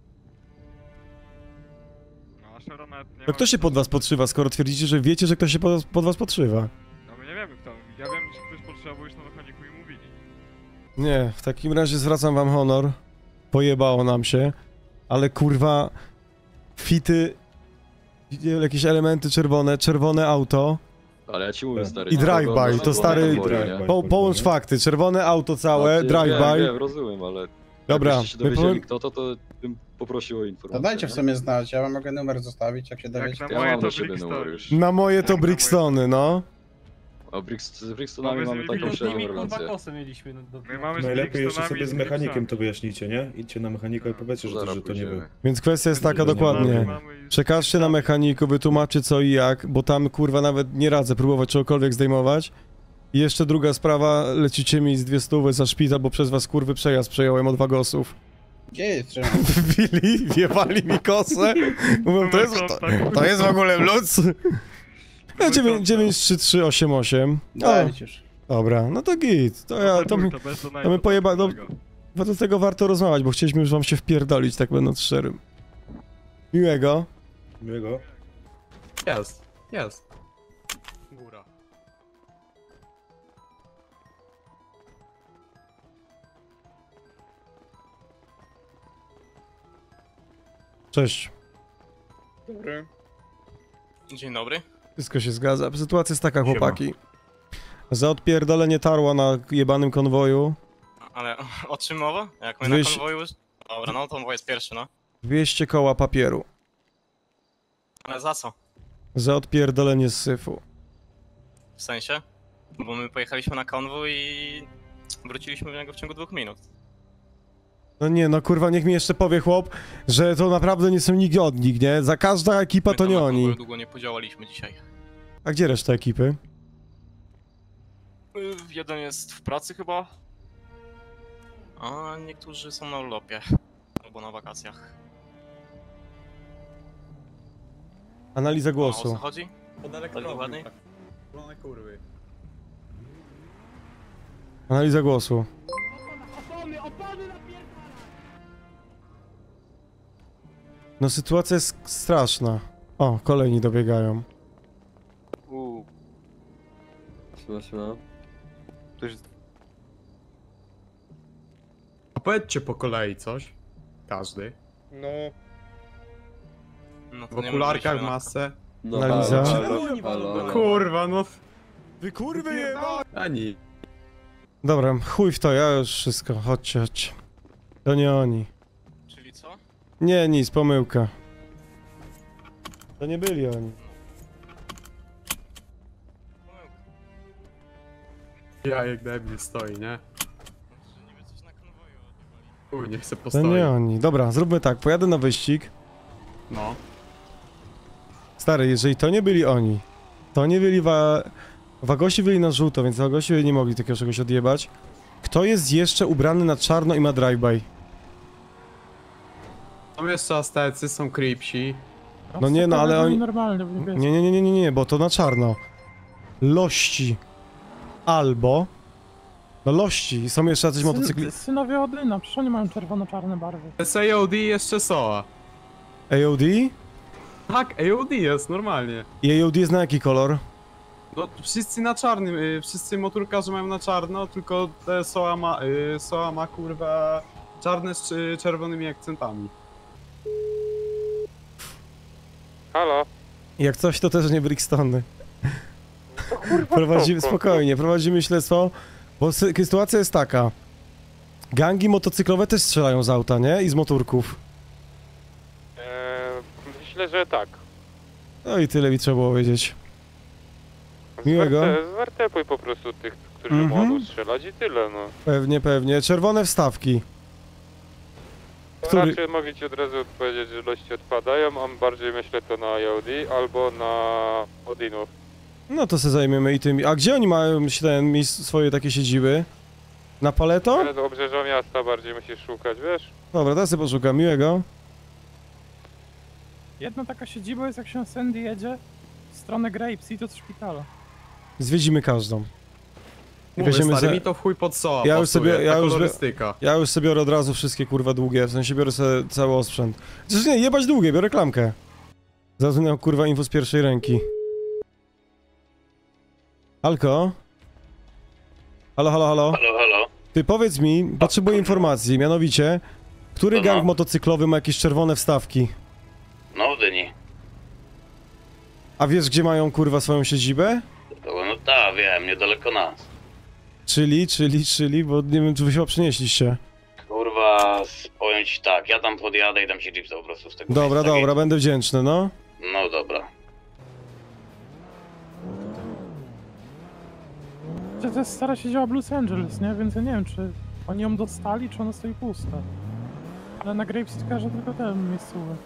No kto się pod was podszywa, skoro twierdzicie, że wiecie, że ktoś się pod was podszywa? No my nie wiemy kto. Ja wiem, że ktoś potrzeba, bo już na mechaniku i mówili. Nie, w takim razie zwracam wam honor. Pojebało nam się. Ale kurwa... Fity... Jakieś elementy czerwone auto. Ale ja ci mówię, stary. I drive-by, to stary... Połącz nie? fakty, czerwone auto całe, drive-by. Wiem, rozumiem, ale... Dobra, jakbyście się dowiedzieli kto to bym poprosił o informację. To dajcie w sumie znać, ja wam mogę numer zostawić, jak się dowiecie. Ja mam do siebie numer już. Na moje to Brixtony, no. A z Brixtonami mamy taką średnią relację. mieliśmy. Najlepiej jeszcze sobie z mechanikiem to wyjaśnijcie, nie? Idźcie na mechanika i powiedzcie, że to nie wy. Więc kwestia jest taka dokładnie. Przekażcie na mechaniku, wytłumaczcie co i jak, bo tam kurwa nawet nie radzę próbować czegokolwiek zdejmować. I jeszcze druga sprawa, lecicie mi z 200 za szpital, bo przez was kurwy przejazd przejąłem od wagosów. Gdzie jest? Trzymam. Wbili, wjebali mi kosę. Mówią, to jest w ogóle mlóc. No 93388. Dobra, no to git. To my pojeba... No, do tego warto rozmawiać, bo chcieliśmy już wam się wpierdolić, tak będąc szczerym. Miłego. Miłego. Jest. Góra. Cześć. Dobry. Dzień dobry. Wszystko się zgadza. Sytuacja jest taka, chłopaki. Za odpierdolenie tarła na jebanym konwoju. Ale o czym mowa? Jak my na konwoju... Dobra, no to jest pierwszy, no. 200 koła papieru. Ale za co? Za odpierdolenie z syfu. W sensie? Bo my pojechaliśmy na konwój i wróciliśmy do niego w ciągu 2 minut. No nie, no kurwa, niech mi jeszcze powie chłop, że to naprawdę nie są nikt od nich, nie? Za każda ekipa to nie oni. My długo nie podziałaliśmy dzisiaj. A gdzie reszta ekipy? Jeden jest w pracy chyba. A niektórzy są na urlopie. Albo na wakacjach. Analiza O co głosu. chodzi? Tak dokładnie? Kurwy. Analiza głosu. No sytuacja jest straszna. O, kolejni dobiegają. Opowiedzcie po kolei coś. Każdy. No. No to W nie okularkach, mówiliśmy, masce. Analiza. Kurwa, no. Wy kurwy jeba! Ani. Dobra, chuj w to, ja już wszystko. Chodźcie. To nie oni. Czyli co? Nie, nic, pomyłka. To nie byli oni. Jajek debil stoi, nie? Uj, nie chcę To postoić. nie oni. Dobra, zróbmy tak, pojadę na wyścig. No. Stary, jeżeli to nie byli oni, to nie byli wagosi byli na żółto, więc wagosi nie mogli takiego czegoś odjebać. Kto jest jeszcze ubrany na czarno i ma drive-by? Są jeszcze astecy, są creepsi. No nie, no ale oni... Normalne, Nie, bo to na czarno. Lości. Albo... No lości, są jeszcze jacyś motocykli... Synowie Odyna, przecież oni mają czerwono-czarne barwy. Jest AOD i jeszcze SOA. AOD? Tak, AOD jest, normalnie. I AOD jest na jaki kolor? No, wszyscy na czarnym, wszyscy motorkarze mają na czarno, tylko te SOA ma kurwa czarne z czerwonymi akcentami. Halo? Jak coś, to też nie Brixtony. Prowadzimy, spokojnie, prowadzimy śledztwo, bo sytuacja jest taka. Gangi motocyklowe też strzelają z auta, nie? I z motorków. Myślę, że tak. No i tyle mi trzeba było wiedzieć. Miłego. Zwartepuj po prostu tych, którzy mogą strzelać i tyle, no. Pewnie, pewnie. Czerwone wstawki. Który... Raczej mogę ci od razu odpowiedzieć, że ilości odpadają, a bardziej myślę to na Audi albo na Odinów. No to se zajmiemy i tymi. A gdzie oni mają swoje takie siedziby? Na Paleto? Ale do obrzeża miasta bardziej musisz szukać, wiesz? Dobra, teraz sobie poszukam. Miłego. Jedna taka siedziba jest, jak się na Sandy jedzie w stronę Grapes i do szpitala. Zwiedzimy każdą. Mówię, stary, mi to w chuj pod SOA ja już sobie biorę od razu wszystkie kurwa długie, w sensie biorę sobie cały osprzęt. Zresztą nie, jebać długie, biorę klamkę. Zaraz miał kurwa info z pierwszej ręki. Alko? Halo, halo, halo? Halo, halo? Ty powiedz mi, potrzebuję informacji, mianowicie, który gang motocyklowy ma jakieś czerwone wstawki? No, w Dyni. A wiesz, gdzie mają kurwa swoją siedzibę? No tak, wiem, niedaleko nas. Czyli, bo nie wiem, czy wy chyba przynieśliście. Kurwa, powiem ci tak, ja tam podjadę i dam ci chipsa po prostu z tego Dobra, miejsca. dobra, będę wdzięczny, no. No dobra. To jest stara siedziała w Los Angeles, nie? Więc ja nie wiem, czy oni ją dostali, czy ona stoi pusta. Ale na Grapes kojarzę tylko te miejscowe.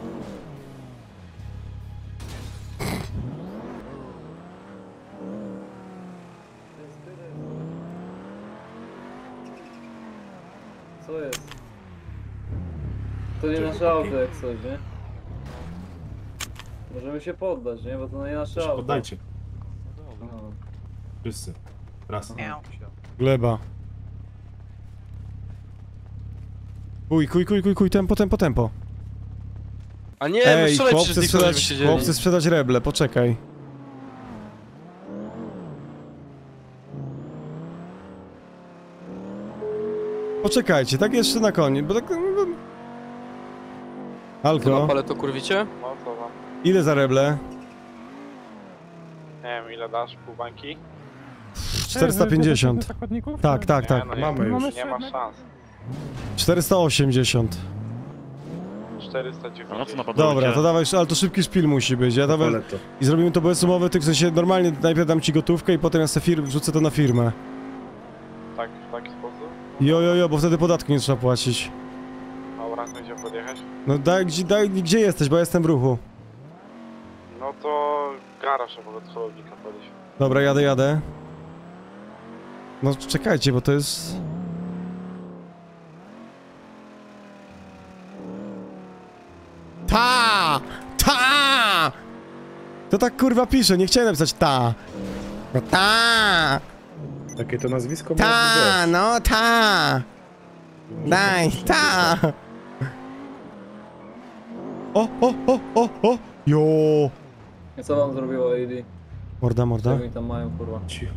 Co jest? To nie nasze auto jak coś, nie? Możemy się poddać, nie? Bo to nie nasze auto. Poddajcie. No. Wszyscy. Raz. Gleba. Kuj, tempo. A nie, ej, chłopcy sprzedać reble, poczekaj. Poczekajcie, tak jeszcze na koniec, bo tak... Alko, Ale to kurwicie? No co tam? ile za reble? Nie wiem, ile dasz, pół bańki? 450. Tak. Nie, no Mamy już. Nie ma szans. 480. 490. Dobra, to dawaj, ale to szybki szpil musi być. Ja dawaj, i zrobimy to bez umowy, w sensie normalnie najpierw dam ci gotówkę i potem ja sobie wrzucę to na firmę. Tak, w taki sposób? Jo, bo wtedy podatku nie trzeba płacić. Dobra, to gdzie podjechać? No gdzie jesteś, bo ja jestem w ruchu. No to garaż albo do celownika podejść. Dobra, jadę. No czekajcie, bo to jest... Ta! To tak kurwa pisze, nie chciałem napisać ta. No ta! Takie to nazwisko ta! No ta! Daj, ta! O! Jo! I co wam zrobiło AD? Morda. Co oni tam mają, kurwa? Cicho.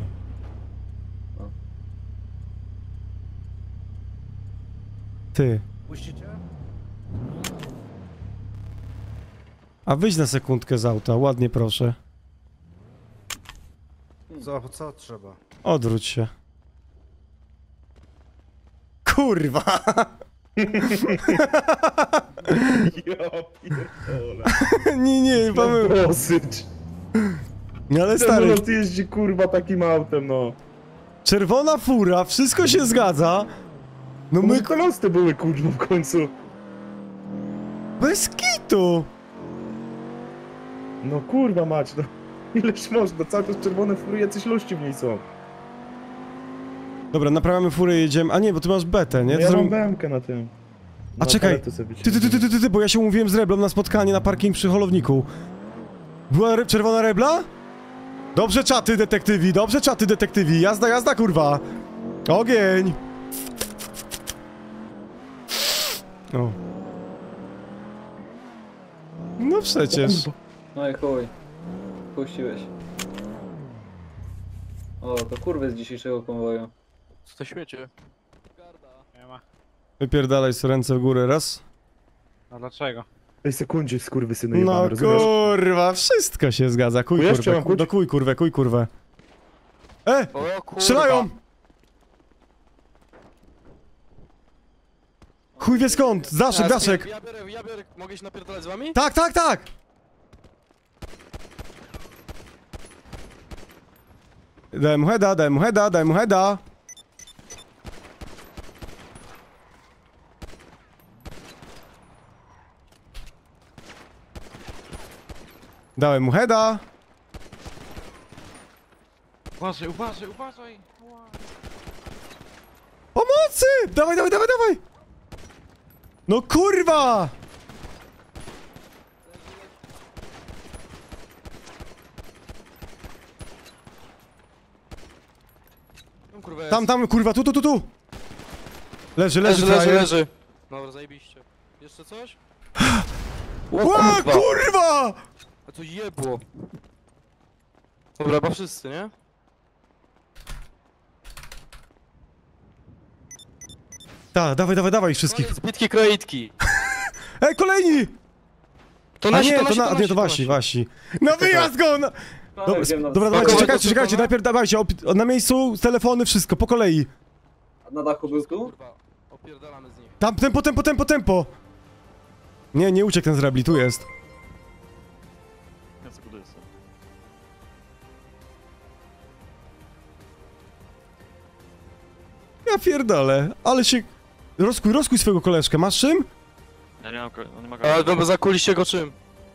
Ty. A wyjdź na sekundkę z auta, ładnie proszę. Co trzeba? Odwróć się. Kurwa! Ja pierdolę. Nie, pomył. Dosyć. No ale stary... Ty jeździ kurwa takim autem, no. Czerwona fura, wszystko się zgadza. No my... kolosty były kurwa w końcu. Bez kitu! No kurwa mać, no. Ileż można, cały czas czerwone fury, jacyś lości w niej są. Dobra, naprawiamy furę, jedziemy. A nie, bo ty masz betę, nie? Ja mam BMK na tym. A czekaj, ty, bo ja się umówiłem z Reblą na spotkanie na parking przy holowniku. Była czerwona Rebla? Dobrze czaty detektywi, jazda kurwa. Ogień! O. No przecież. No i chuj. Puściłeś. O, to kurwy z dzisiejszego konwoju. Co to śmiecie? Wypierdalaj sobie ręce w górę, raz. A dlaczego? Ej, sekundzie, skurwysynu No jebany, rozumiesz? kurwa, wszystko się zgadza. Kuj Kujesz, kurwę, czy mam kuć? no kuj kurwę, kuj kurwę. O kurwa. Strzelają! Chuj wie skąd, Daszek, Daszek! Ja biorę, mogę się napierdalać z wami? Tak, tak, tak! Daj mu heada, daj mu heada, daj mu heada! Dałem mu heada! Uważaj, uważaj, uważaj! Pomocy! Dawaj, dawaj, dawaj, dawaj! No kurwa! Tam, kurwa, tu! Leży, Leży. Dobra, zajebiście. Jeszcze coś? Ła, kurwa! A to jebło. Dobra, chyba wszyscy, nie? Ta, dawaj wszystkich. Zbytki kroitki. Ej, kolejni! To nasi, to wasi. No wyjazd go! No. Dobra, dawajcie, czekajcie, najpierw dawajcie, na miejscu, telefony, wszystko, po kolei. Na dachu był tu? Opierdalamy z nich. Tam, tempo! Nie uciekł ten z rebli, tu jest. Ja pierdolę, ale się... Rozkuj swojego koleżkę, masz czym? Ja nie mam Ale dobra, zakuliście go czym?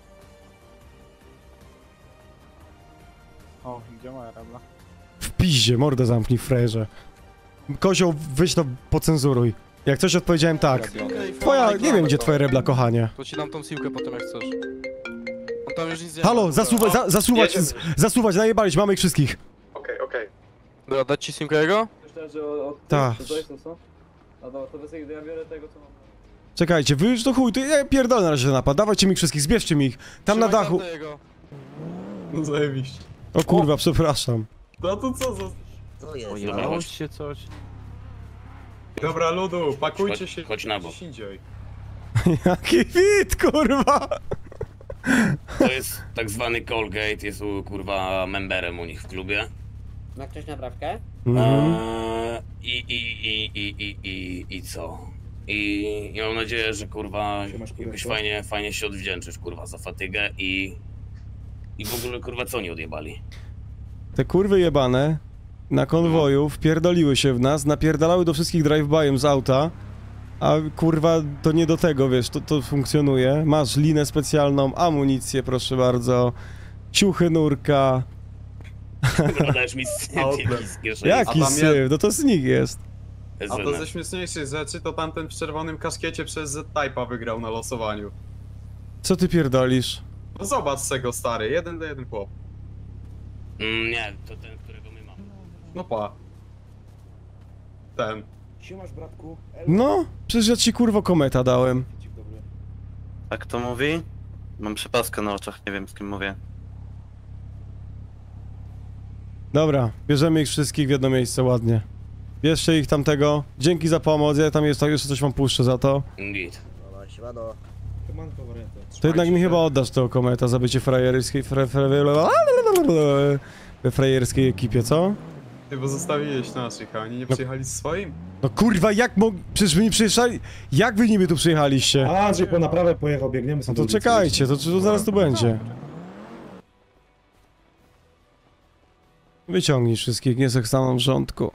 O, gdzie moja rabla? W piździe, mordę zamknij, frajerze. Kozioł, wyjdź to pocenzuruj. Jak coś odpowiedziałem tak. Twoja, nie wiem gdzie twoja rebla, kochanie. To ci dam tą siłkę potem jak chcesz. On tam już nic nie Halo, ma. zasuwać, najebalić, mamy ich wszystkich. Okej. Dobra, dać ci simkę jego? Myślę, że od Tak. czy coś, to co? A dobra, to weź, ja biorę tego, co mam. Czekajcie, wy już to chuj, to ja pierdolę na razie ten napad, dawajcie mi ich wszystkich, zbierzcie mi ich. Tam na dachu. No zajebiście. O kurwa, przepraszam. No to co za... To jest, Stało się coś. Dobra, ludu, pakujcie się. Chodź na bok. gdzieś indziej. Jaki wid, kurwa! To jest tak zwany Colgate, jest kurwa memberem u nich w klubie. Ma ktoś naprawkę? I co? I mam nadzieję, że kurwa jakoś fajnie się odwdzięczysz kurwa za fatygę i w ogóle kurwa co oni odjebali? Te kurwy jebane na konwoju wpierdoliły się w nas, napierdalały do wszystkich drive-byem z auta, a kurwa to nie do tego, wiesz, to funkcjonuje. Masz linę specjalną, amunicję, proszę bardzo, ciuchy nurka. Kurwa dajesz mi syf z kieszeni. Jaki syf? No to z nich jest. A to ze śmieszniejszych rzeczy to tamten w czerwonym kaskiecie przez Z-Type'a wygrał na losowaniu. Co ty pierdolisz? No zobacz z tego stary, 1-1 chłop. Nie, to ten, którego my mamy. No pa. Ten. Siemasz, bratku. No, przecież ja ci kurwo kometa dałem. A kto mówi? Mam przepaskę na oczach, nie wiem z kim mówię. Dobra, bierzemy ich wszystkich w jedno miejsce ładnie. Bierzcie ich tamtego. Dzięki za pomoc, ja tam jeszcze coś wam puszczę za to. Git. To jednak mi chyba oddasz tego kometa za bycie frajerskiej we frajerskiej ekipie, co? Ty, bo zostawiłeś naszych, a oni nie przyjechali z swoim? No kurwa, przecież wy nie przyjechali... Jak wy niby tu przyjechaliście? A Andrzej po naprawę pojechał, biegniemy No to czekajcie, to zaraz tu będzie. Wyciągnij wszystkich, nie staną w rządku.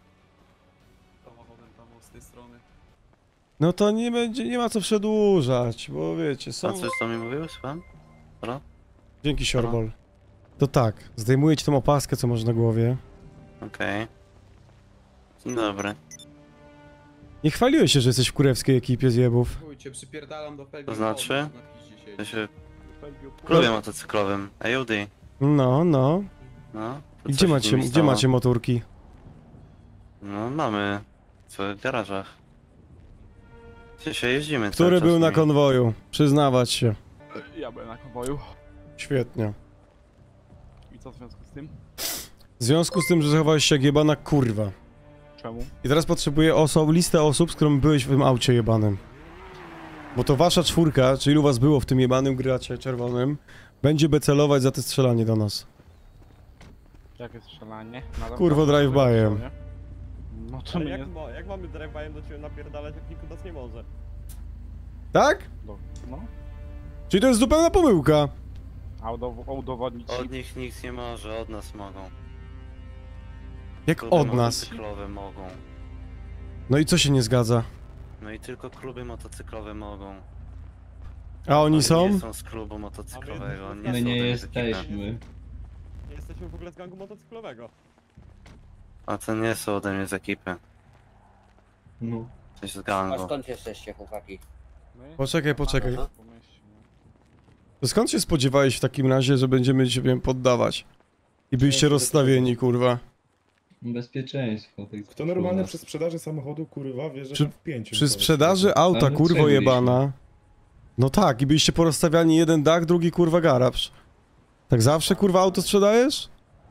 Z tej strony. No to nie będzie, nie ma co przedłużać, bo wiecie, są... A coś co mi mówił, słucham? Halo? Dzięki, Siorbol. To tak, zdejmuję ci tą opaskę, co masz na głowie. Okej. Dobry. Nie chwaliłeś się, że jesteś w kurewskiej ekipie zjebów. Cię przypierdalam do Felgi. To znaczy? Ja się... W klubie motocyklowym. AUD. No. No. I gdzie macie motorki? No mamy w garażach. Dzisiaj jeździmy. Który cały czas był na nimi. konwoju? Przyznawać się. Ja byłem na konwoju. Świetnie. I co w związku z tym? W związku z tym, że zachowałeś się jak jebana kurwa. Czemu? I teraz potrzebuję listę osób, z którymi byłeś w tym aucie jebanym. Bo to wasza czwórka, czy ilu was było w tym jebanym gracie czerwonym, będzie becelować za te strzelanie do nas. Jakie strzelanie? Kurwo, drive-byem. No to Ale mnie... jak mamy drive-byem do ciebie napierdalać, jak nikt nas nie może? Tak? No. Czyli to jest zupełna pomyłka. A udowodnić... Od nich nic nie może, od nas mogą. Jak Kluby od nas? motocyklowe mogą. No i co się nie zgadza? No i tylko kluby motocyklowe mogą. A oni są? Nie są z klubu motocyklowego, nie My są nie ode mnie z ekipy. jesteśmy. Nie jesteśmy w ogóle z gangu motocyklowego. A to nie są ode mnie z ekipy. No. Coś z A gangu. skąd jesteście, chłopaki? Poczekaj. Aha. To skąd się spodziewałeś w takim razie, że będziemy ciebie poddawać? I byliście rozstawieni, kurwa. Bezpieczeństwo. Kto normalny przy sprzedaży samochodu, kurwa, wie, że Przy, tam w pięciu. przy sprzedaży auta, Ale kurwo trzech jebana. No tak, i byliście porozstawiani jeden dach, drugi kurwa garaż. Tak zawsze kurwa auto sprzedajesz?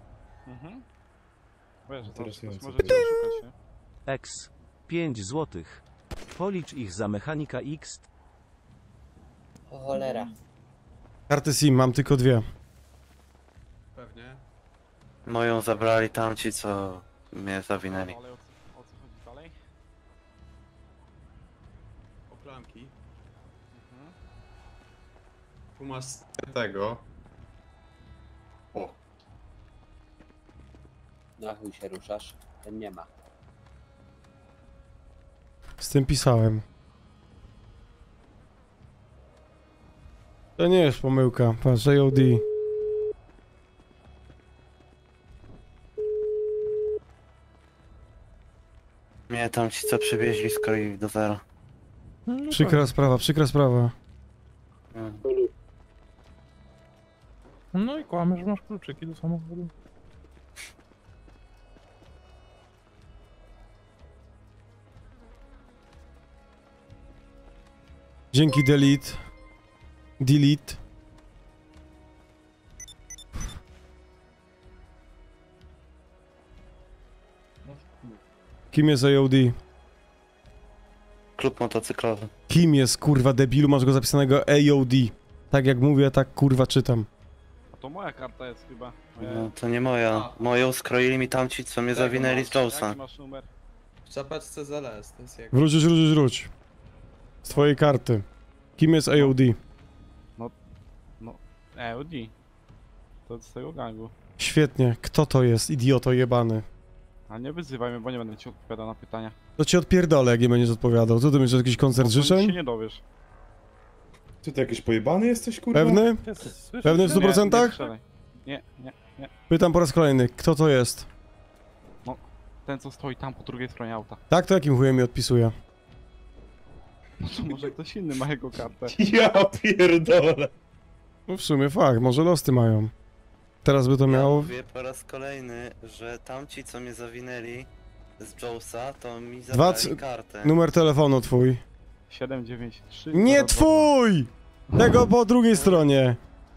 Wiesz, to Interesujące możecie pytanie. szukać, nie? X. 5 złotych. Policz ich za mechanika X. O cholera. Karty SIM, mam tylko 2. Pewnie. Moją zabrali tamci, co mnie zawinęli. Ale o co chodzi dalej? O klamki. Tu masz tego. O. Na chuj się ruszasz? Ten nie ma. Z tym pisałem. To nie jest pomyłka, patrz, AOD. Mnie tamci, co przywieźli, skroili do zera. Przykra sprawa, przykra sprawa. No i kłamiesz, że masz kluczyki do samochodu. Dzięki delete. Delete. Kim jest AOD? Klub motocyklowy. Kim jest kurwa debilu? Masz go zapisanego AOD. Tak jak mówię, tak kurwa czytam. A to moja karta jest chyba. No to nie moja. Moją skroili mi tamci, co mnie zawinęli z Jawsa. Jaki masz numer? W czapeczce ZLS, to jest jak... Wróć. Z twojej karty. Kim jest AOD? No, Audi. To z tego gangu. Świetnie. Kto to jest? Idioto jebany. A nie wyzywaj mnie, bo nie będę ci odpowiadał na pytania. To cię odpierdolę, jak nie będziesz odpowiadał. Co ty myślisz, jakiś koncert Bo się życzeń? nie dowiesz. Ty to jakiś pojebany jesteś, kurwa? Pewny? Pewny w 100%? Nie strzelaj. Nie. Pytam po raz kolejny, kto to jest? No, ten co stoi tam po drugiej stronie auta. Tak, to jakim chujem mi odpisuje? No to może ktoś inny ma jego kartę. Ja pierdolę. No w sumie fakt, może losty mają. Teraz by to miało... Mówię po raz kolejny, że tamci, co mnie zawinęli z Jawsa, to mi Dwa... zabrali kartę. Numer telefonu twój. 793. Nie twój! Tego po drugiej stronie.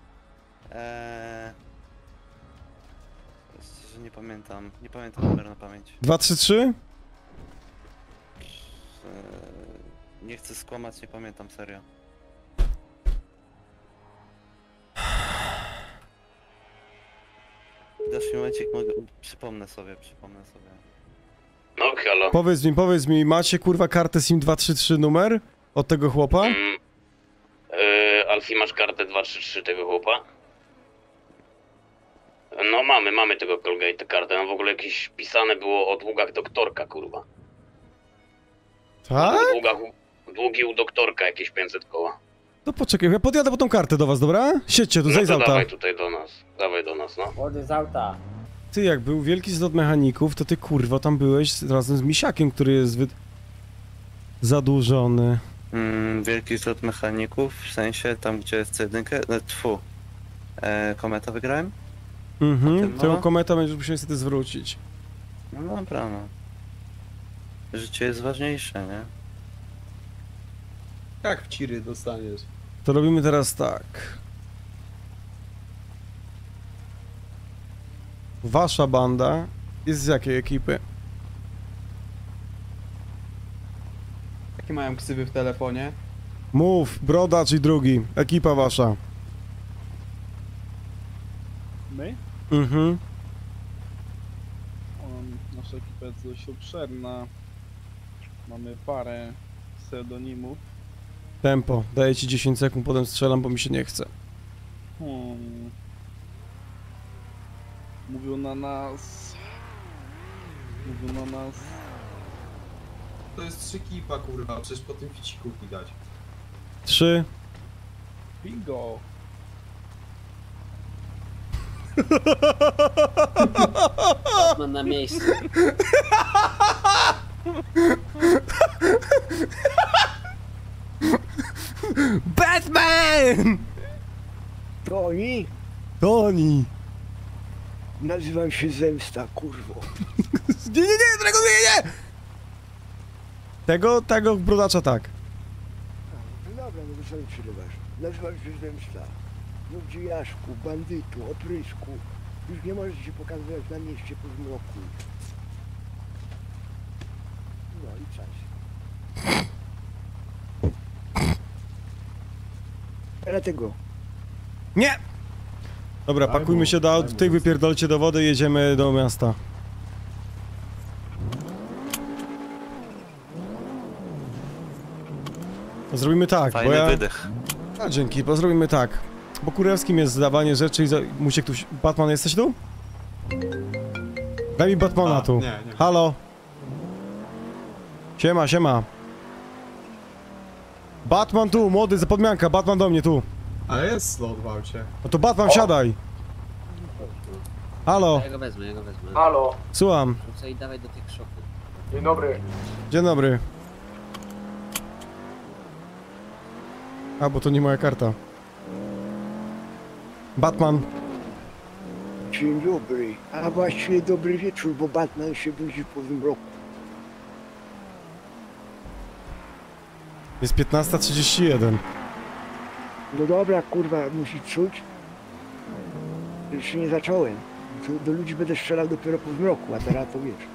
Szczerze nie pamiętam. Nie pamiętam numeru na pamięć. 233? Nie chcę skłamać, nie pamiętam serio. Dasz mi momencik, mogę... Przypomnę sobie. No, halo. Powiedz mi, macie kurwa kartę SIM 233 numer? Od tego chłopa? Alfie, masz kartę 233 tego chłopa? No mamy tego Colgate kartę, no w ogóle jakieś pisane było o długach doktorka, kurwa. Tak? Długi u doktorka, jakieś 500 koła. To poczekaj, ja podjadę po tą kartę do was, dobra? Siedźcie tu, No zejdź z to auta. dawaj tutaj do nas, no. Wody z auta. Ty, jak był wielki zlot mechaników, to ty kurwa tam byłeś razem z Misiakiem, który jest zbyt zadłużony. Wielki zlot mechaników, w sensie tam gdzie jest C1, Kometa wygrałem? Mhm, Tym, tę no. kometę będziesz musiał niestety zwrócić. No dobra, no. Życie jest ważniejsze, nie? Jak w ciry dostaniesz? To robimy teraz tak. Wasza banda jest z jakiej ekipy? Jakie mają ksywy w telefonie? Mów, Brodacz i drugi. Ekipa wasza. My? Mhm. Nasza ekipa jest dość obszerna. Mamy parę pseudonimów. Tempo. Daję ci 10 sekund, potem strzelam, bo mi się nie chce. Mówią na nas... To jest ekipa, kurwa, przecież po tym ficiku widać. 3. Bingo! Batman na miejscu. Batman! To oni? To oni. Nazywam się Zemsta, kurwo. Nie, tego nie! Tego Brodacza tak. No dobra, no to sobie przerywasz. Nazywam się Zemsta. Złodziejaszku, bandytu, oprysku. Już nie możesz się pokazywać na mieście po zmroku. No i czas. Dlatego. Nie! Dobra, pakujmy się do aut, tych wypierdolcie do wody i jedziemy do miasta. Zrobimy tak, Fajny bo ja... wydech. A dzięki, bo zrobimy tak. Po kurewskim jest zdawanie rzeczy i musi ktoś... Batman, jesteś tu? Daj mi Batmana tu. Nie. Halo? Siema. Batman tu, młody, za podmianka, Batman do mnie tu. Ale jest slot w aucie. No to Batman, siadaj. Halo? Ja go wezmę. Halo? Słucham. Rzucaj i dawaj do tych krzoków. Dzień dobry. Dzień dobry. A, bo to nie moja karta. Batman. Dzień dobry. A właściwie dobry wieczór, bo Batman się budzi po zmroku. Jest 15:31. No dobra, kurwa, musisz czuć. Jeszcze nie zacząłem. Do ludzi będę strzelał dopiero po zmroku, a teraz to wiesz.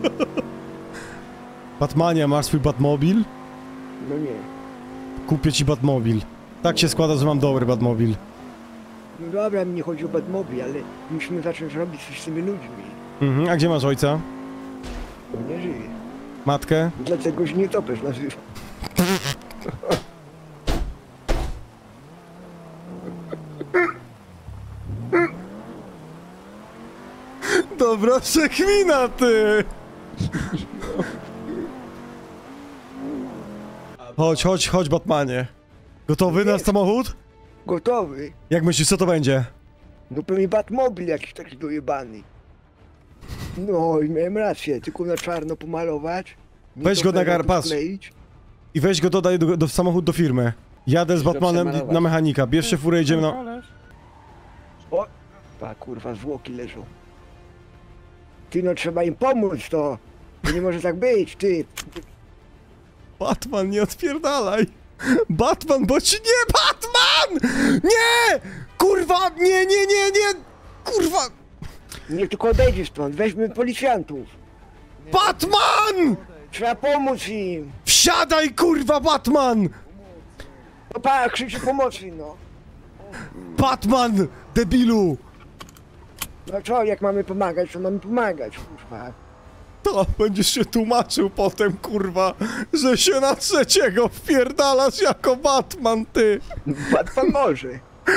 Batmania, masz swój Batmobil? No nie. Kupię ci Batmobil. Tak się składa, że mam dobry Batmobil. No dobra, mi nie chodzi o Batmobil, ale musimy zacząć robić coś z tymi ludźmi. Mhm, a gdzie masz ojca? Nie żyje. Matkę? Dlatego się nie topesz nazywa. Dobra przekmina, ty! Chodź, Batmanie. Gotowy na samochód? Gotowy. Jak myślisz, co to będzie? No pewnie Batmobil jakiś taki dojebany. No i miałem rację, tylko na czarno pomalować. Weź go na garpas. I weź go dodaj do samochód do firmy. Jadę z Batmanem na mechanika. Bierzcie furę, idziemy na... O! Pa, kurwa, zwłoki leżą. Ty, no trzeba im pomóc, to nie może tak być, ty. Batman, nie odpierdalaj. Batman, bo ci nie... Batman! Nie! Kurwa, nie! Kurwa! Niech tylko odejdzie stąd, weźmy policjantów. Batman! Trzeba pomóc im. Wsiadaj, kurwa, Batman! No pa, krzyczy pomocy, no. Batman, debilu! No co, jak mamy pomagać, to mamy pomagać, kurwa. To będziesz się tłumaczył potem, kurwa, że się na trzeciego wpierdalasz jako Batman, ty! Batman może.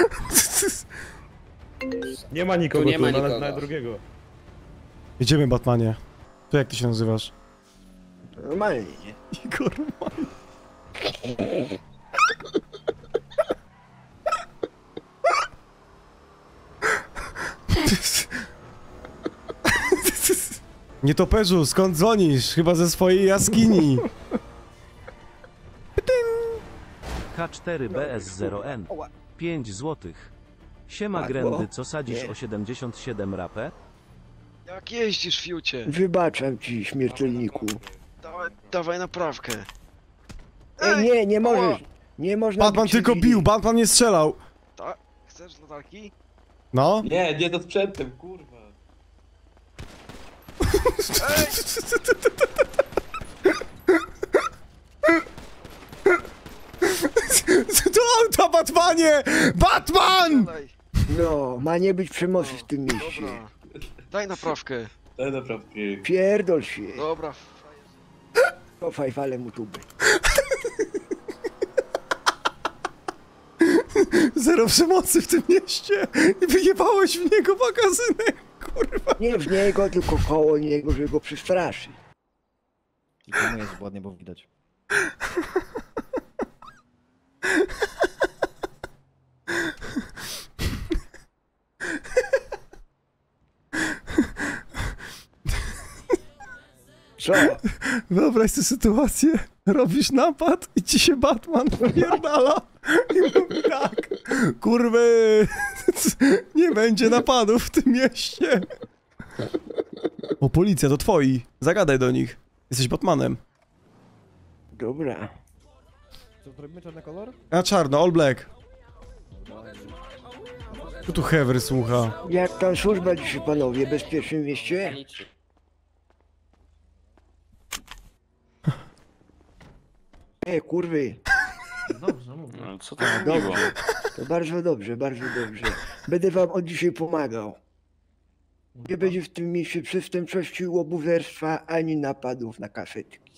Nie ma nikogo Tu nie ma tu, nikogo. na drugiego. Jedziemy, Batmanie. To jak ty się nazywasz? Normalnie, nie? Igor. Nietoperzu, skąd dzwonisz? Chyba ze swojej jaskini. K4BS0N 5 złotych. Siema Grendy, co sadzisz o 77 rapę? Jak jeździsz, fiucie? Wybaczam ci, śmiertelniku. Dawaj naprawkę. Ej, nie możesz. Nie można. Batman tylko bił, Batman nie strzelał. Tak? Chcesz latarki? No? Nie to sprzętem, kurwa. Do auta, Batmanie! Batman! No, ma nie być przemocy w tym mieście. Dobra. Daj naprawkę. Daj naprawdę. Pierdol się. Dobra. Cofaj falę mu tuby. Zero przemocy w tym mieście! I wyjebałeś w niego magazynek, kurwa! Nie w niego, tylko koło niego, żeby go przestraszy. I to jest ładnie, bo widać. Co? Wyobraź sobie sytuację, robisz napad i ci się Batman popierdala i mówi tak, kurwy, nie będzie napadów w tym mieście. O, policja, to twoi, zagadaj do nich, jesteś Batmanem. Dobra. Co, zrobimy czarny kolor? A czarno, all black. Kto tu Hewry słucha? Jak tam służba dzisiaj, panowie, w bezpiecznym mieście? Kurwy. Dobrze, mówię. No, co to dobrze. To bardzo dobrze, bardzo dobrze. Będę wam od dzisiaj pomagał. Nie będzie w tym mieście przestępczości, łobuzerstwa, ani napadów na kasetki.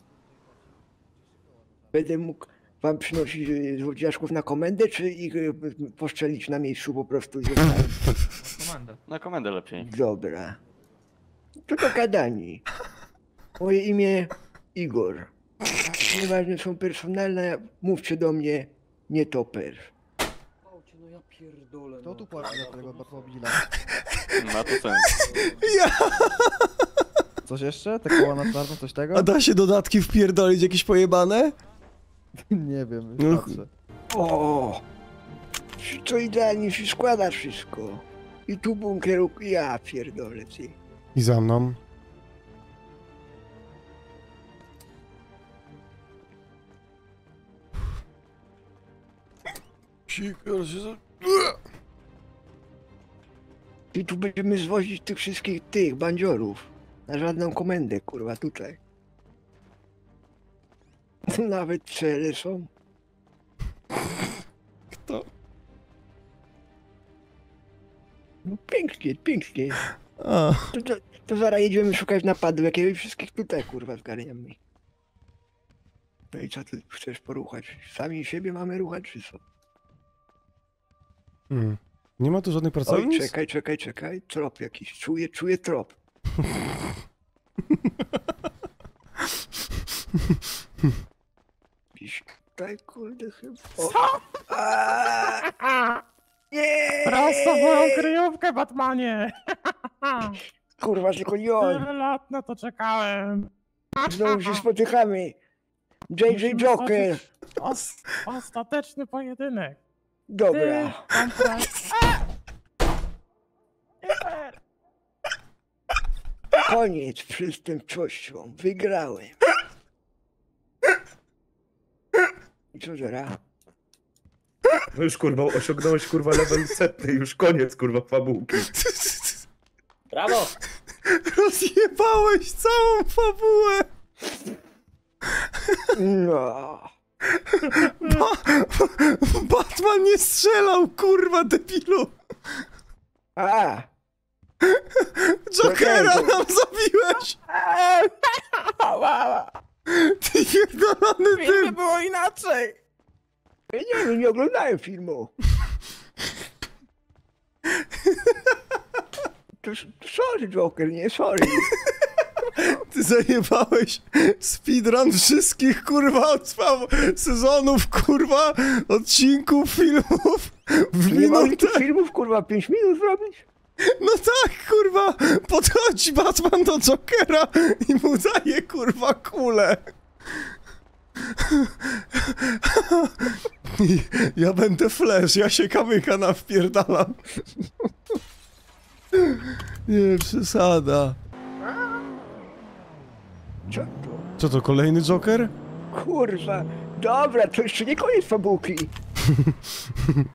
Będę mógł wam przynosić złodziejaszków na komendę, czy ich poszczelić na miejscu po prostu? Na komendę lepiej. Dobra. To dogadani. Moje imię Igor. Nieważne są personalne, mówcie do mnie, nie toper. No ja pierdolę. Kto tu płaci za tego Batmobila? Ma to sens. Ja. Coś jeszcze? Te koła na czarno, coś tego? A da się dodatki wpierdolić jakieś pojebane? Nie wiem, No. już patrzę. O! To idealnie się składa wszystko. I tu bunkier, ja pierdolę ty. I za mną. I tu będziemy zwozić tych wszystkich bandziorów. Na żadną komendę, kurwa, tutaj. Nawet cele są. Kto? No pięknie, pięknie. A. To zaraz jedziemy szukać napadu, jakiegoś wszystkich tutaj, kurwa, zgarniamy. No i co ty chcesz poruchać? Sami siebie mamy ruchać, czy co? Nie ma tu żadnych Oj, pracownic? czekaj, trop jakiś, czuję trop. Jakiś tutaj, kurde, chyba. Nie! Prosto w moją kryjówkę, Batmanie! Kurwa, tylko nie on. Tyle lat na to czekałem. Znowu się spotykamy. JJ Joker. Ostateczny pojedynek. Dobra. Ty, kontra... Koniec z przestępczością. Wygrałem. I co teraz? No już kurwa, osiągnąłeś kurwa level 100, już koniec kurwa fabułki. Brawo! Rozjebałeś całą fabułę! No. Batman nie strzelał, kurwa, debilu! A! Jokera nam zabiłeś! Ty pierdolony W filmie typ! było inaczej! Ja nie wiem, nie oglądałem filmu. To sorry, Joker, nie sorry. Ty zajebałeś speedrun wszystkich, kurwa, sezonów, kurwa, odcinków, filmów w Nie mogli minutę. tych filmów, kurwa, 5 minut zrobić? No tak, kurwa, podchodzi Batman do Jokera i mu daje, kurwa, kulę. Ja będę Flash, ja się kamyka nawpierdalam. Nie, przesada. Co to? Co to, kolejny Joker? Kurwa, dobra, to jeszcze nie koniec fabułki.